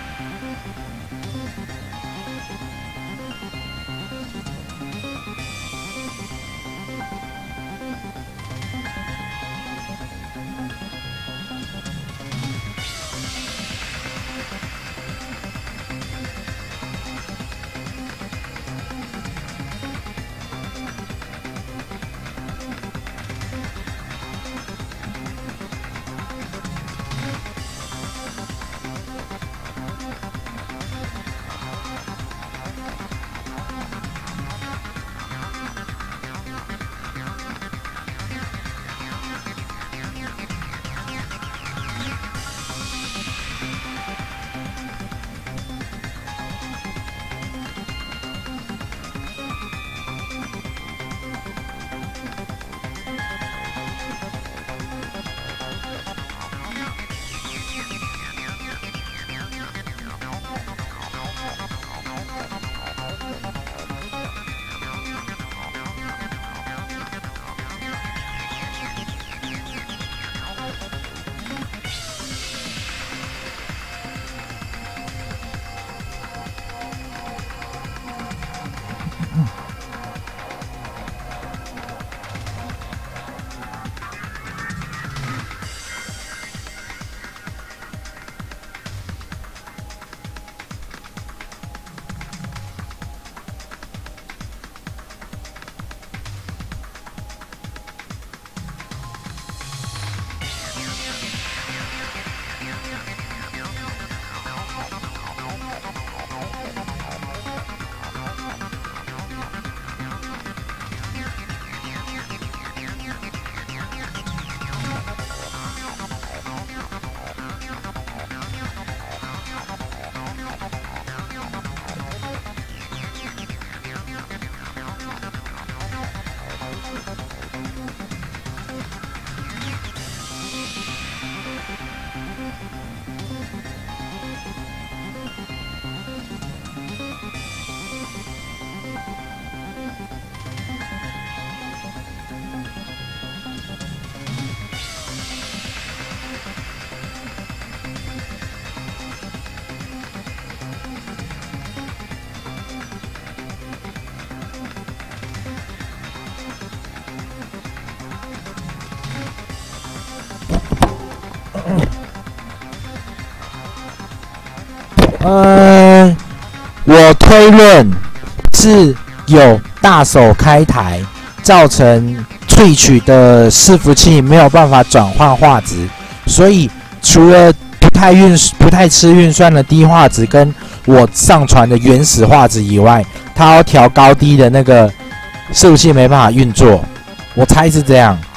我推论是有大手开台，造成Twitch的伺服器没有办法转换画质，所以除了不太吃运算的低画质跟我上传的原始画质以外，它要调高低的那个伺服器没办法运作，我猜是这样，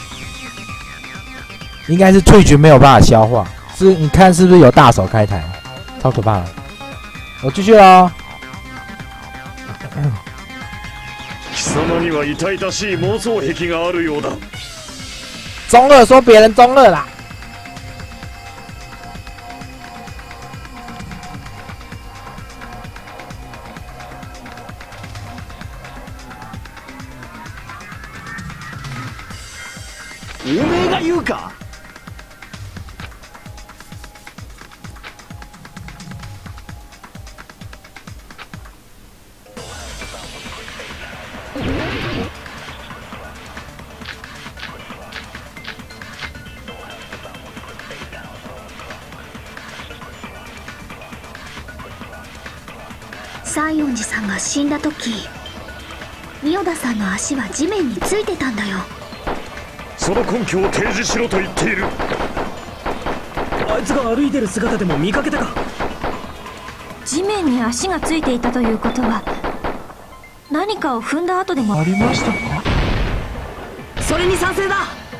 应该是Twitch没有办法消化，你看是不是有大手开台？ 超可怕的。我继续喽。 貴様には痛々しい妄想癖があるようだ。 中二说别人中二啦。 おめえが言うか。 西園寺さんが死んだ時、三代田さんの足は地面についてたんだよ。 その根拠を提示しろと言っている。 あいつが歩いてる姿でも見かけたか。 地面に足がついていたということは、何かを踏んだ後でもありましたか。 それに賛成だ。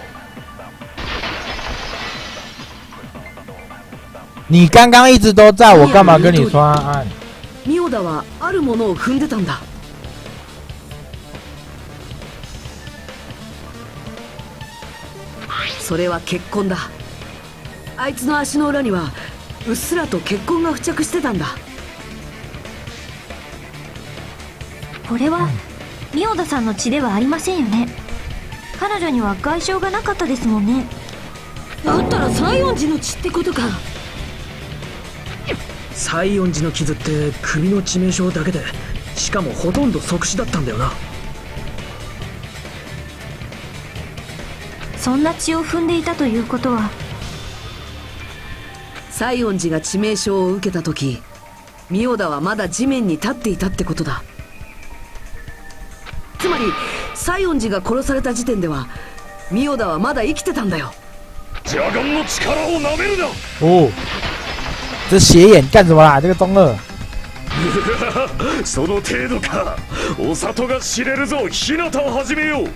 你刚刚一直都在，我干嘛跟你说啊？ ミオダはあるものを踏んでたんだ。それは血痕だ。あいつの足の裏にはうっすらと血痕が付着してたんだ。 これは三代田さんの血ではありませんよね。彼女には外傷がなかったですもんね。 だったら西園寺の血ってことか。 西園寺の傷って首の致命傷だけで、しかもほとんど即死だったんだよな。 そんな血を踏んでいたということは、 西園寺が致命傷を受けた時、三代田はまだ地面に立っていたってことだ。つまり西園寺が殺された時点では三代田はまだ生きてたんだよ。 邪眼の力をなめるな。 哦，这斜眼干什么啦？这个中二。 その程度か。お里が知れるぞ。日向を始めよう。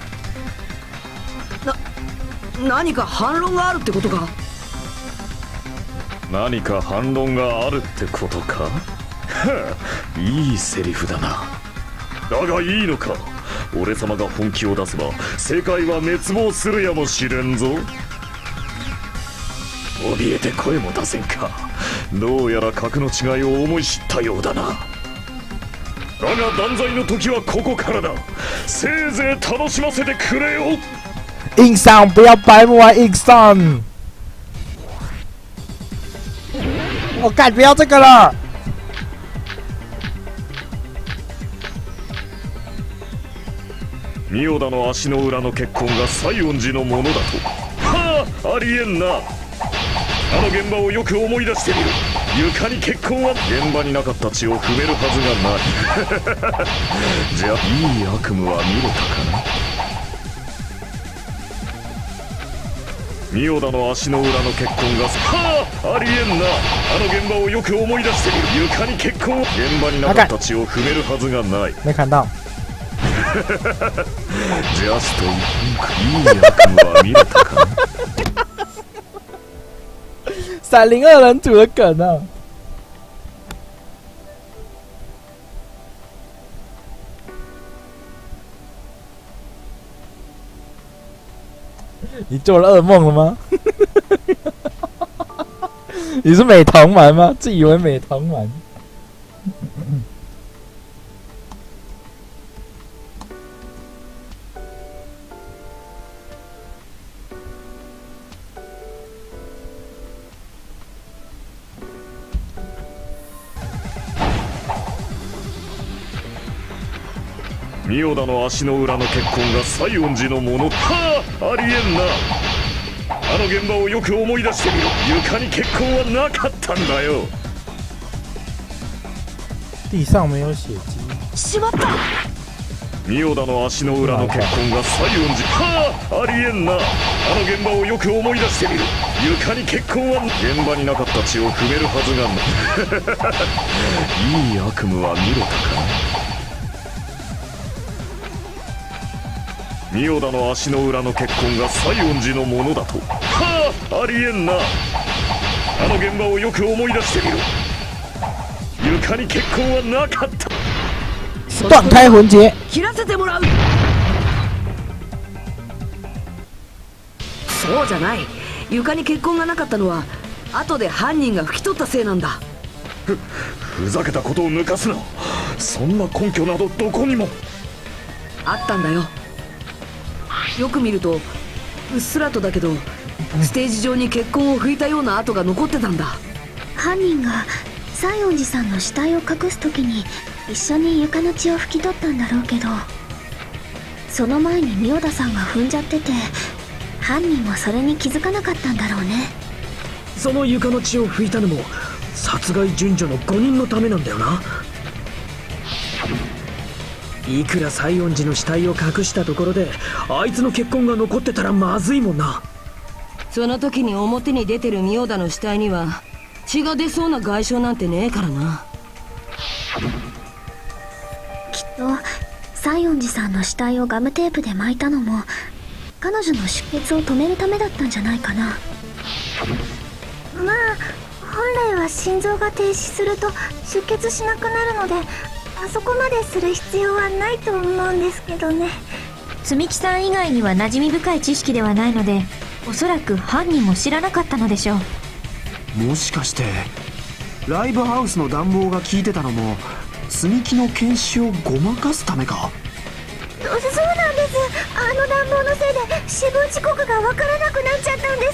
何か反論があるってことか。 何か反論があるってことか。いいセリフだな。だがいいのか。俺様が本気を出せば世界は滅亡するやもしれんぞ。怯えて声も出せんか。どうやら格の違いを思い知ったようだな。だが断罪の時はここからだ。せいぜい楽しませてくれよ。 硬上，不要白目啊！硬上，我干，不要这个了。 三代田の足の裏の血痕が西園寺のものだと。はあ、ありえんな。あの現場をよく思い出してみる。床に血痕は現場になかった血を踏めるはずがない。じゃあいい悪夢は見れたかな。三代田の足の裏の血痕がはあ、ありえんな。あの現場をよく思い出してみる。床に血痕は現場になかった血を踏めるはずがない。 没看到。 ジャストいい悪夢は見れたかな。 302人组的梗啊！你做了噩梦了吗？你是美瞳丸吗？自以为美瞳丸。 三代田の足の裏の血痕が西園寺のもの。はあ、ありえんな。あの現場をよく思い出してみろ。床に血痕はなかったんだよ。 地上没有血迹。 しまった。 三代田の足の裏の血痕が西園寺。はあ、ありえんな。あの現場をよく思い出してみろ。床に血痕は現場になかった血を踏めるはずがない。いい悪夢は見れたかな。三代田の足の裏の血痕が西園寺のものだと。はあ、ありえんな。あの現場をよく思い出してみろ。 床に血痕はなかった。 断开魂结。 切らせてもらう。そうじゃない。床に血痕がなかったのは後で犯人が拭き取ったせいなんだ。 ふざけたことを抜かすな。そんな根拠などどこにも。 あったんだよ。よく見るとうっすらとだけどステージ上に血痕を拭いたような跡が残ってたんだ。 犯人が西園寺さんの死体を隠す時に一緒に床の血を拭き取ったんだろうけど、その前に妙田さんが踏んじゃってて犯人もそれに気づかなかったんだろうね。 その床の血を拭いたのも殺害順序の5人のためなんだよな。いくら西園寺の死体を隠したところであいつの血痕が残ってたらまずいもんな。 その時に表に出てる妙田の死体には血が出そうな外傷なんてねえからな。 きっと西園寺さんの死体をガムテープで巻いたのも彼女の出血を止めるためだったんじゃないかな。まあ本来は心臓が停止すると出血しなくなるのであそこまでする必要はないと思うんですけどね。 積木さん以外には馴染み深い知識ではないのでおそらく犯人も知らなかったのでしょう。 もしかしてライブハウスの暖房が効いてたのも積み木の検視をごまかすためか。 そうなんです。あの暖房のせいで死亡時刻がわからなくなっちゃったんです。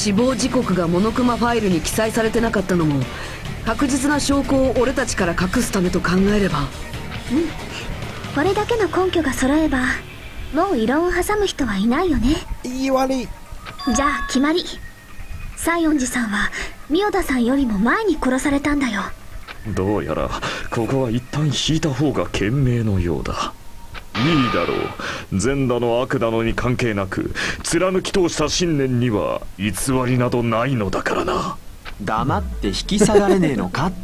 死亡時刻がモノクマファイルに記載されてなかったのも確実な証拠を俺たちから隠すためと考えれば。 これだけの根拠が揃えばもう異論を挟む人はいないよね。 言い悪い。 じゃあ決まり。西園寺さんは妙田さんよりも前に殺されたんだよ。 どうやらここは一旦引いた方が賢明のようだ。いいだろう。善だの悪だのに関係なく貫き通した信念には偽りなどないのだからな。 黙って引き下がれねえのかって。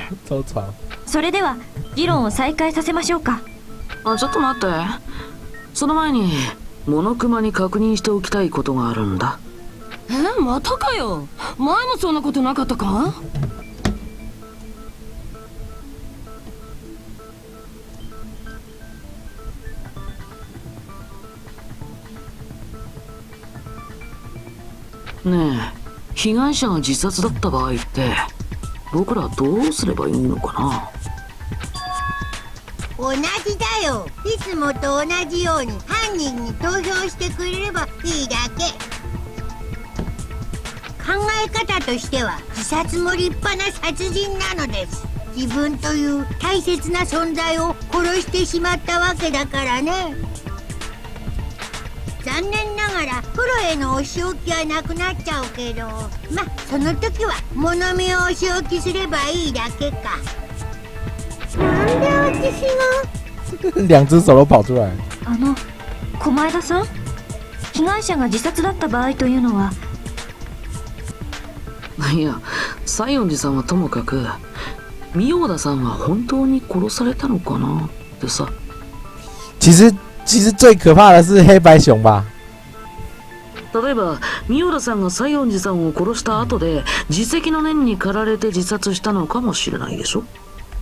それでは議論を再開させましょうか。 ちょっと待って。その前にモノクマに確認しておきたいことがあるんだ。 またかよ。前もそんなことなかったか。 ねえ、被害者が自殺だった場合って僕らどうすればいいのかな。 同じだよ。いつもと同じように犯人に投票してくれればいいだけ。考え方としては自殺も立派な殺人なのです。自分という大切な存在を殺してしまったわけだからね。残念ながらプロへのお仕置きはなくなっちゃうけど、ま、その時は物見をお仕置きすればいいだけか。なんで私が两只手都跑出来。 小前田さん、被害者が自殺だった場合というのは。 いや、西園寺さんはともかく妙田さんは本当に殺されたのかなってさ。 其实最可怕的是黑白熊吧。 例えば妙田さんが西園寺さんを殺した後で自責の念に駆られて自殺したのかもしれないでしょ。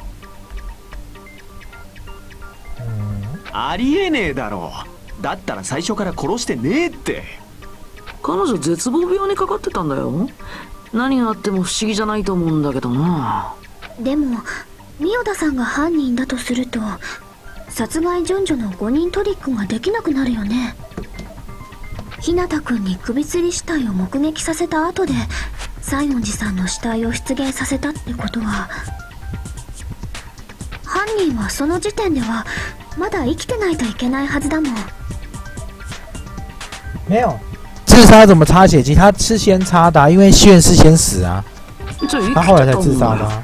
ありえねえだろう。だったら最初から殺してねえって。 彼女絶望病にかかってたんだよ。何があっても不思議じゃないと思うんだけどな。 でも妙田さんが犯人だとすると殺害順序の5人トリックができなくなるよね。日向君に首吊り死体を目撃させた後で西園寺さんの死体を出現させたってことは、犯人はその時点ではまだ生きてないといけないはずだもん。 没有自杀怎么擦血迹？他是先擦的因为炫是先死啊，他后来才自杀的啊。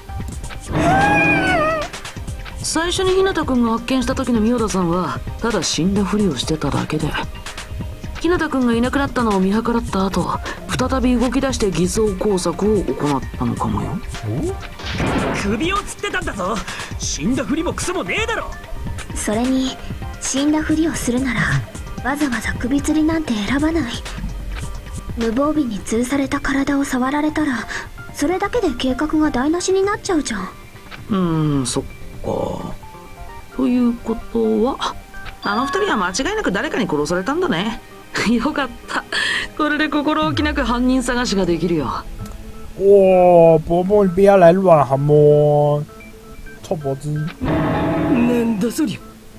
最初に日向君が発見した時の妙田さんはただ死んだふりをしてただけで、日向君がいなくなったのを見計らった後再び動き出して偽装工作を行ったのかもよ。 首を吊ってたんだぞ。死んだふりもクソもねえだろ。 それに死んだふりをするならわざわざ首吊りなんて選ばない。無防備に吊るされた体を触られたらそれだけで計画が台無しになっちゃうじゃん。 そっか。ということはあの二人は間違いなく誰かに殺されたんだね。よかった。これで心置きなく犯人探しができるよ。 伯母不要来乱好吗？臭脖子。 なんだそり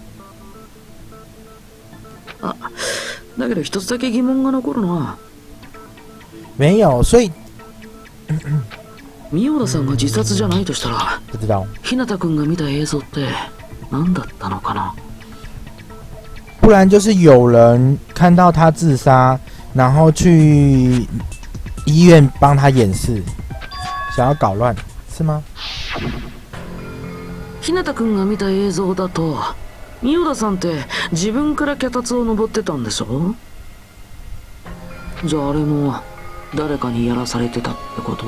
ゃ。あ、だけど一つだけ疑問が残るな。 没有，所以三浦さんが自殺じゃないとしたら、 不知道。 日向君が見た映像って何だったのかな？ 不然就是有人看到他自杀，然后去医院帮他掩饰，想要搞乱，是吗？ 日向君が見た映像だと、三浦さんって自分から脚立を登ってたんでしょ？じゃああれも誰かにやらされてたってこと？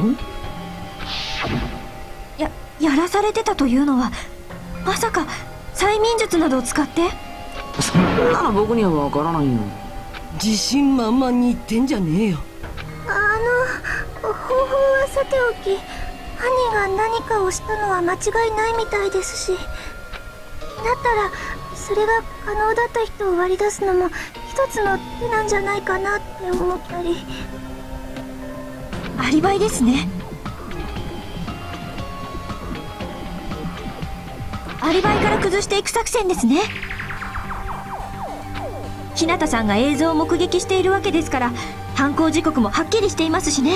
やらされてたというのは、まさか催眠術などを使って？ そんなの僕にはわからないよ。 自信満々に言ってんじゃねえよ。 方法はさておき、犯人が何かをしたのは間違いないみたいですし、だったらそれが可能だった人を割り出すのも一つの手なんじゃないかなって思ったり。アリバイですね。アリバイから崩していく作戦ですね。日向さんが映像を目撃しているわけですから、犯行時刻もはっきりしていますしね。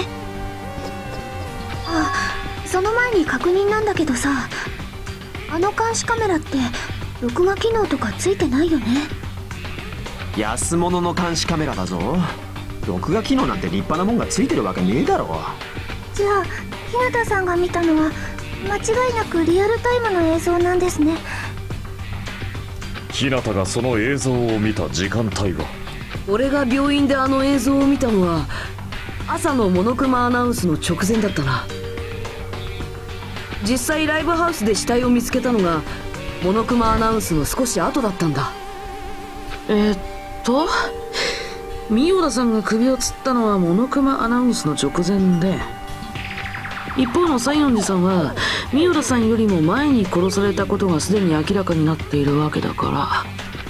その前に確認なんだけどさ、あの監視カメラって録画機能とかついてないよね？ 安物の監視カメラだぞ。録画機能なんて立派なもんがついてるわけねえだろ。 じゃあ日向さんが見たのは間違いなくリアルタイムの映像なんですね。 日向がその映像を見た時間帯は？ 俺が病院であの映像を見たのは朝のモノクマアナウンスの直前だったな。実際ライブハウスで死体を見つけたのがモノクマアナウンスの少し後だったんだ。 三浦さんが首を吊ったのはモノクマアナウンスの直前で、一方の西園寺さんは三浦さんよりも前に殺されたことがすでに明らかになっているわけだから、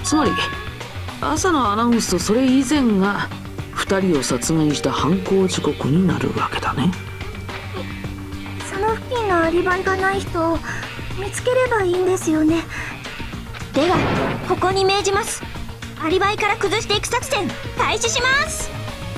つまり朝のアナウンスとそれ以前が2人を殺害した犯行時刻になるわけだね。 その付近のアリバイがない人を見つければいいんですよね。ではここに命じます。アリバイから崩していく作戦開始します。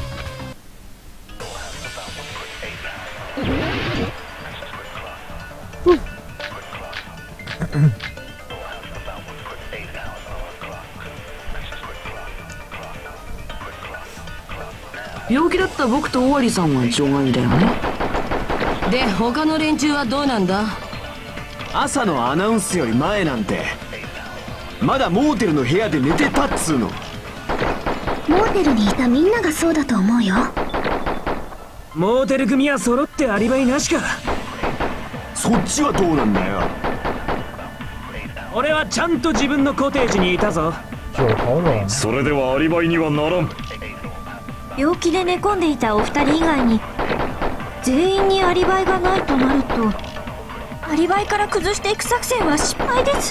病気だった僕と尾張さんは除外だよね。 で他の連中はどうなんだ？ 朝のアナウンスより前なんてまだモーテルの部屋で寝てたっつうの。 モーテルにいたみんながそうだと思うよ。 モーテル組は揃ってアリバイなしか。 そっちはどうなんだよ。 俺はちゃんと自分のコテージにいたぞ。 それではアリバイにはならん。 病気で寝込んでいたお二人以外に全員にアリバイがないとなると、アリバイから崩していく作戦は失敗です。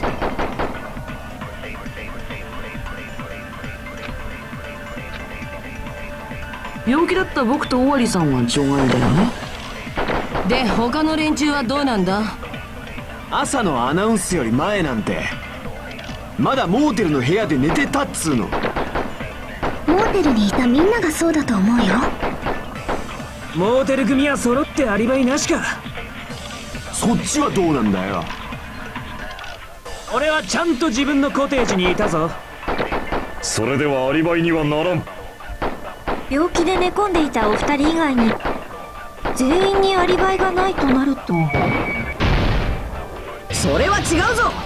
病気だった僕と尾張さんは除外だよね。 で他の連中はどうなんだ？ 朝のアナウンスより前なんてまだモーテルの部屋で寝てたっつうの。 モーテルにいたみんながそうだと思うよ。 モーテル組は揃ってアリバイなしか。 そっちはどうなんだよ。 俺はちゃんと自分のコテージにいたぞ。 それではアリバイにはならん。 病気で寝込んでいたお二人以外に全員にアリバイがないとなると、 それは違うぞ。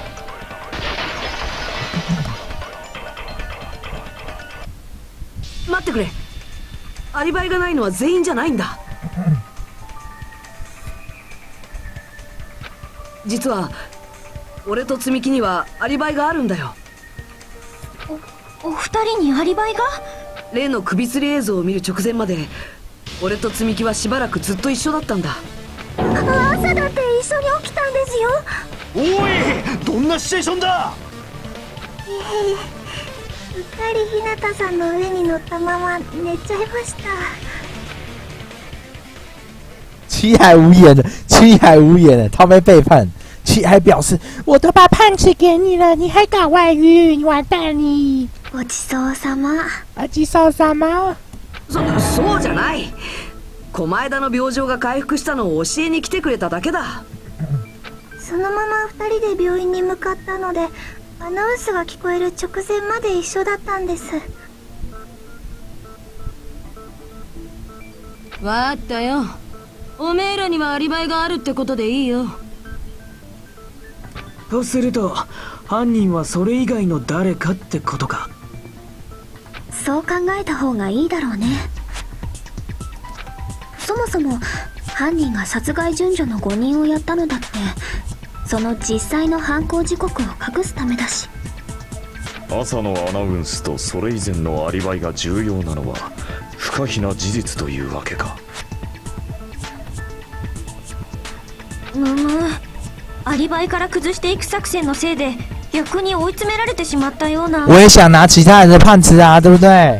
待ってくれ。アリバイがないのは全員じゃないんだ。実は俺と積み木にはアリバイがあるんだよ。 お二人にアリバイが？ 例の首吊り映像を見る直前まで俺と積み木はしばらくずっと一緒だったんだ。 朝だって一緒に起きたんですよ。 おい、どんなシチュエーションだ。 うっかり日向さんの上に乗ったまま寝ちゃいました。 七海无言的，七海无言的，他被背叛。七海表示：“我都把判词给你了，你还搞外遇，你完蛋你！” ごちそうさま。 ごちそうさま。 そうじゃない。狛枝の病状が回復したのを教えに来てくれただけだ。 そのまま2人で病院に向かったので、アナウンスが聞こえる直前まで一緒だったんです。 わかったよ。おめえらにはアリバイがあるってことでいいよ。 とすると犯人はそれ以外の誰かってことか。 そう考えた方がいいだろうね。そもそも犯人が殺害順序の5人をやったのだってその実際の犯行時刻を隠すためだし。 朝のアナウンスとそれ以前のアリバイが重要なのは不可避な事実というわけか。 アリバイから崩していく作戦のせいで逆に追い詰められてしまったような。 我也想拿其他人的判词啊，对不对？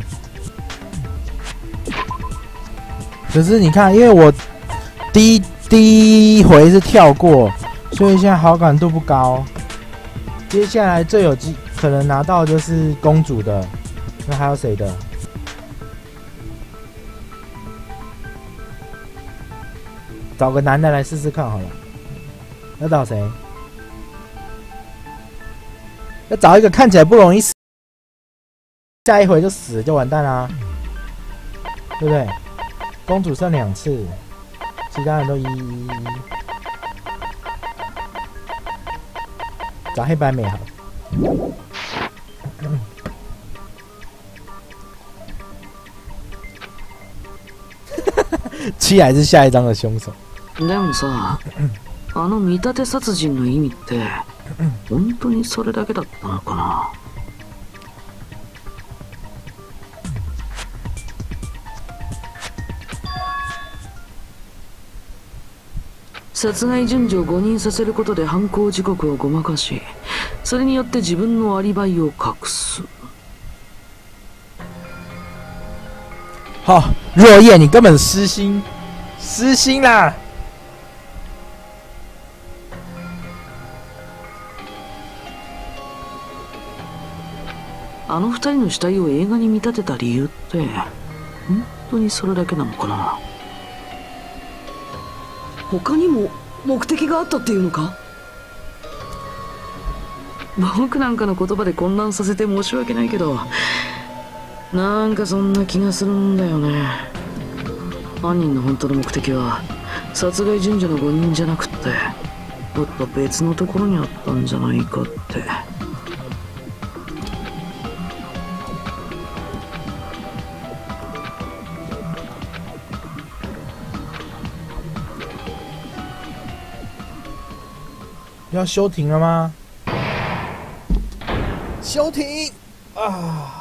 可是你看，因为我第一回是跳过，所以现在好感度不高。接下来最有可能拿到就是公主的，那还有谁的？找个男的来试试看好了。要找谁？要找一个看起来不容易死，下一回就死就完蛋啦，对不对？公主剩2次，其他人都111。找黑白美好。七还是下一章的凶手。 でもさ、あの見立て殺人の意味って本当にそれだけだったのかな。殺害順序を誤認させることで犯行時刻をごまかし、それによって自分のアリバイを隠す。 好，若叶，你根本失心啦！ あの2人の死体を映画に見立てた理由って本当にそれだけなのかな。 他にも目的があったっていうのか。 僕なんかの言葉で混乱させて申し訳ないけど、なんかそんな気がするんだよね。犯人の本当の目的は殺害順序の5人じゃなくってもっと別のところにあったんじゃないかって。 要休庭了吗？休庭啊！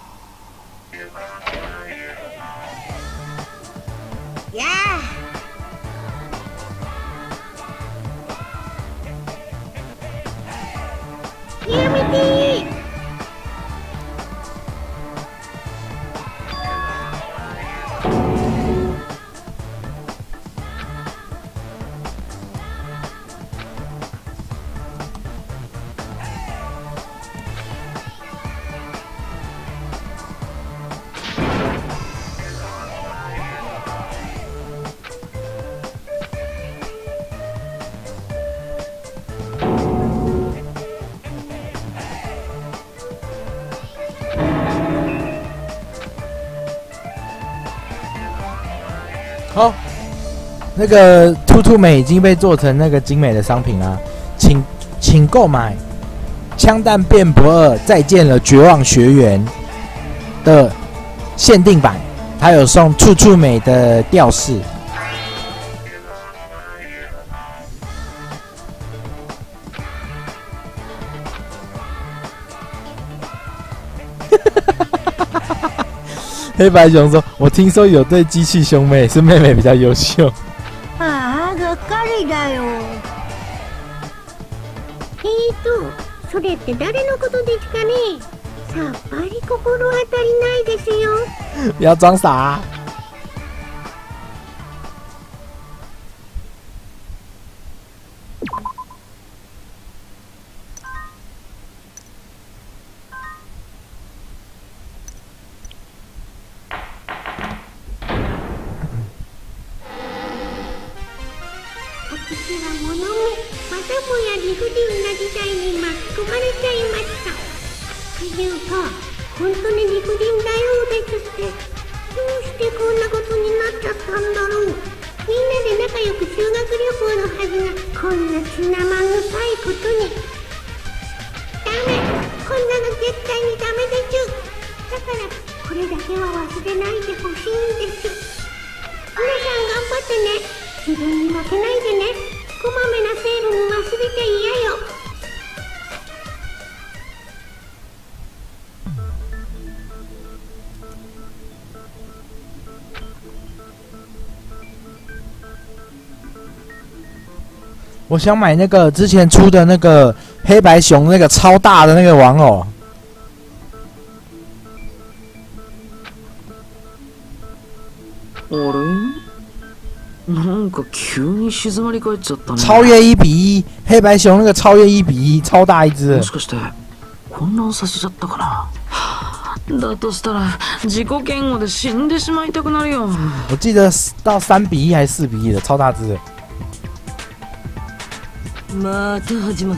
やあやめて好，那个兔兔美已经被做成那个精美的商品啦，请购买《枪弹辩驳2再见了绝望学园》的限定版，它有送兔兔美的吊饰。黑白熊说：“我听说有对机器兄妹，是妹妹比较优秀。” ああ、がっかいだよ。それって誰のことですかね。さっぱり心当たりないですよ。 不要装傻。 私は物目、またもや理不尽な事態に巻き込まれちゃいました。っていうか、本当に理不尽だようですって。どうしてこんなことになっちゃったんだろう。みんなで仲良く修学旅行のはずが、こんな血生臭いことに。ダメ、こんなの絶対にダメでちゅ。だから、これだけは忘れないでほしいんです。皆さん頑張ってね。自分に負けないでね。こまめなセールも忘れちゃ嫌よ。 我想买那个之前出的那个黑白熊那个超大的那个玩偶。 あれ？なんか急に静まり返っちゃったね。 超越1比1，黑白熊那个超越1比1，超大一只。 もしかして混乱させちゃったかな。だとしたら自己嫌悪で死んでしまいたくなるよ。 我记得到3比1还是4比1的，超大只的。 また始まった。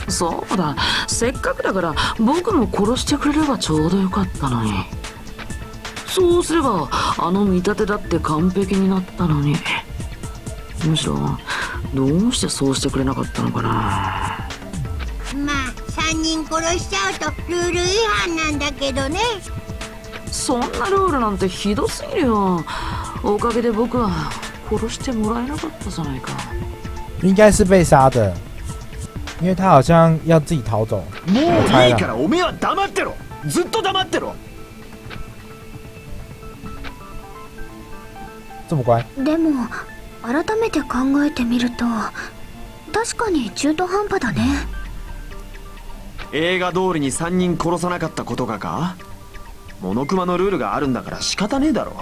そうだ、せっかくだから僕も殺してくれればちょうどよかったのに。そうすればあの見立てだって完璧になったのに。むしろどうしてそうしてくれなかったのかな。 まあ3人殺しちゃうとルール違反なんだけどね。 そんなルールなんてひどすぎるよ。おかげで僕は殺してもらえなかったじゃないか。 应该是被杀的，因为他好像要自己逃走。 もういいからおめえは黙ってろ。ずっと黙ってろ。 这么乖。 でも改めて考えてみると確かに中途半端だね。 映画通りに3人殺さなかったことがか。モノクマのルールがあるんだから仕方ねえだろ。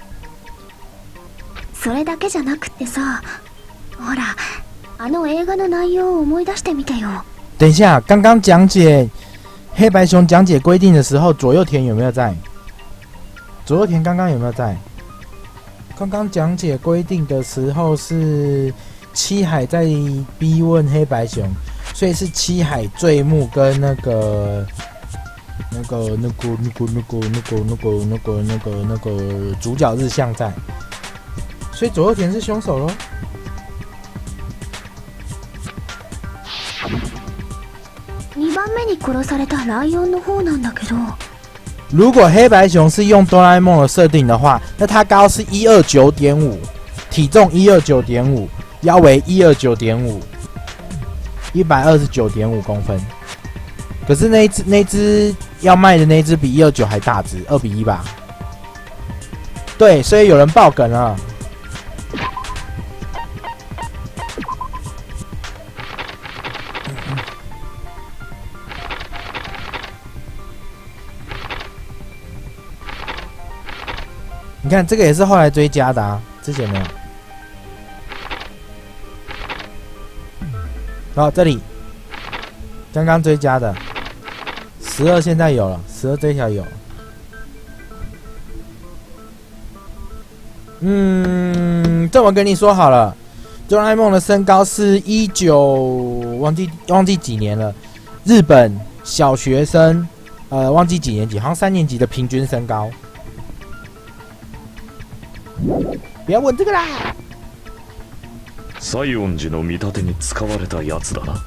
それだけじゃなくってさ、ほらあの映画の内容を思い出してみてよ。 等一下，刚刚讲解黑白熊讲解规定的时候，左右田有没有在？左右田刚刚有没有在？刚刚讲解规定的时候是七海在逼问黑白熊，所以是七海醉木跟那个主角日向在，所以左右田是凶手咯。 2番目に殺されたライオンの方なんだけど。 如果黑白熊是用哆啦 A 梦的设定的话，那它高是129.5，体重129.5，腰围129.5， 129.5公分。可是那只要卖的那只比129还大只，2比1吧？对，所以有人爆梗了。你看，这个也是后来追加的啊，之前没有。然后这里刚刚追加的12现在有了，12这条有。这我跟你说好了，哆啦 A 梦的身高是19忘记几年了，日本小学生忘记几年级，好像3年级的平均身高。不要问这个啦。 西園寺の見立てに使われたやつだな。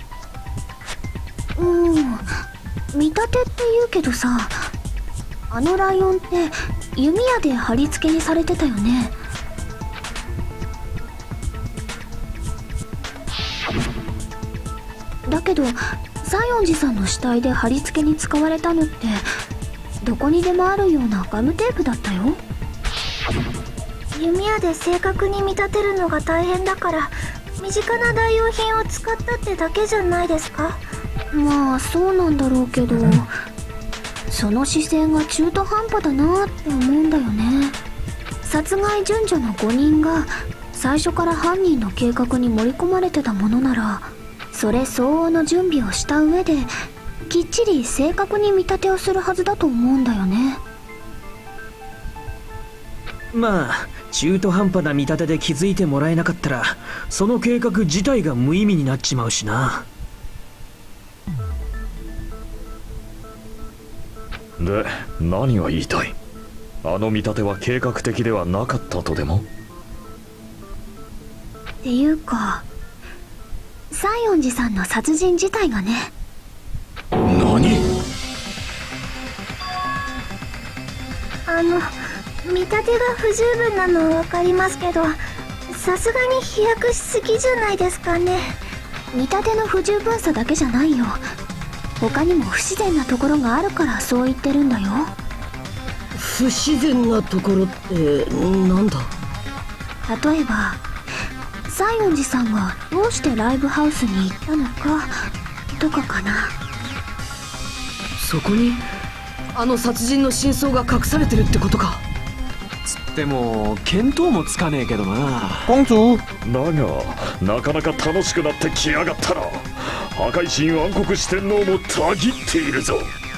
見立てって言うけどさ、あのライオンって弓矢で貼り付けにされてたよね。だけど西園寺さんの死体で貼り付けに使われたのってどこにでもあるようなガムテープだったよ。 弓矢で正確に見立てるのが大変だから身近な代用品を使ったってだけじゃないですか。まあそうなんだろうけど、その姿勢が中途半端だなって思うんだよね。殺害順序の5人が最初から犯人の計画に盛り込まれてたものなら、それ相応の準備をした上できっちり正確に見立てをするはずだと思うんだよね。 まあ中途半端な見立てで気づいてもらえなかったらその計画自体が無意味になっちまうしな。 で、何が言いたい？あの見立ては計画的ではなかったとでも？ っていうか西園寺さんの殺人自体がね。 何？ 見立てが不十分なのは分かりますけど、さすがに飛躍しすぎじゃないですかね。見立ての不十分さだけじゃないよ。他にも不自然なところがあるからそう言ってるんだよ。 不自然なところってなんだ？ 例えば西園寺さんがどうしてライブハウスに行ったのかとかかな。 そこにあの殺人の真相が隠されてるってことか。 つっても見当もつかねえけどな。 公主。 だがなかなか楽しくなってきやがったな。破壊神暗黒四天王もたぎっているぞ。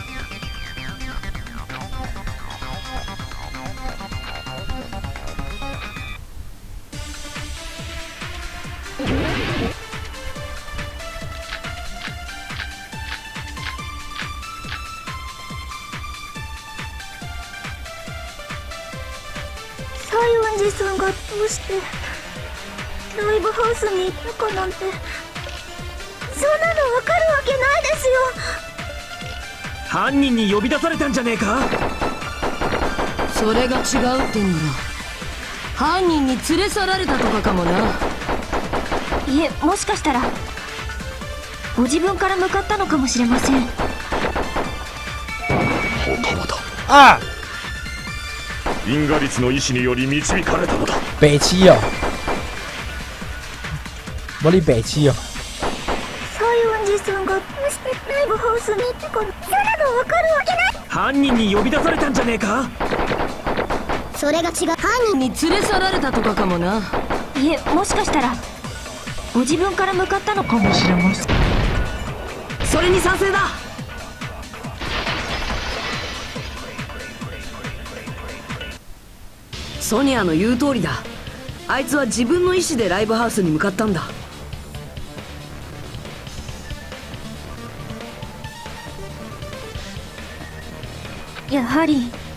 西園寺さんがどうしてライブハウスに行ったかなんて、そんなの分かるわけないですよ。 犯人に呼び出されたんじゃねえか？ それが違うってんなら犯人に連れ去られたとかかもな。 いえ、もしかしたらご自分から向かったのかもしれません。 頭だ。 啊！ 因果律の意志により導かれたのだ。 北七哦，我哩北七哦。 西園寺さんがどうしてライブハウスに行ったか、そんなの分かるわけない。 犯人に呼び出されたんじゃねえか？ それが違う。犯人に連れ去られたとかかもな。 人、いえ、もしかしたらご自分から向かったのかもしれません。 それに賛成だ。ソニアの言う通りだ。あいつは自分の意思でライブハウスに向かったんだ。 やはり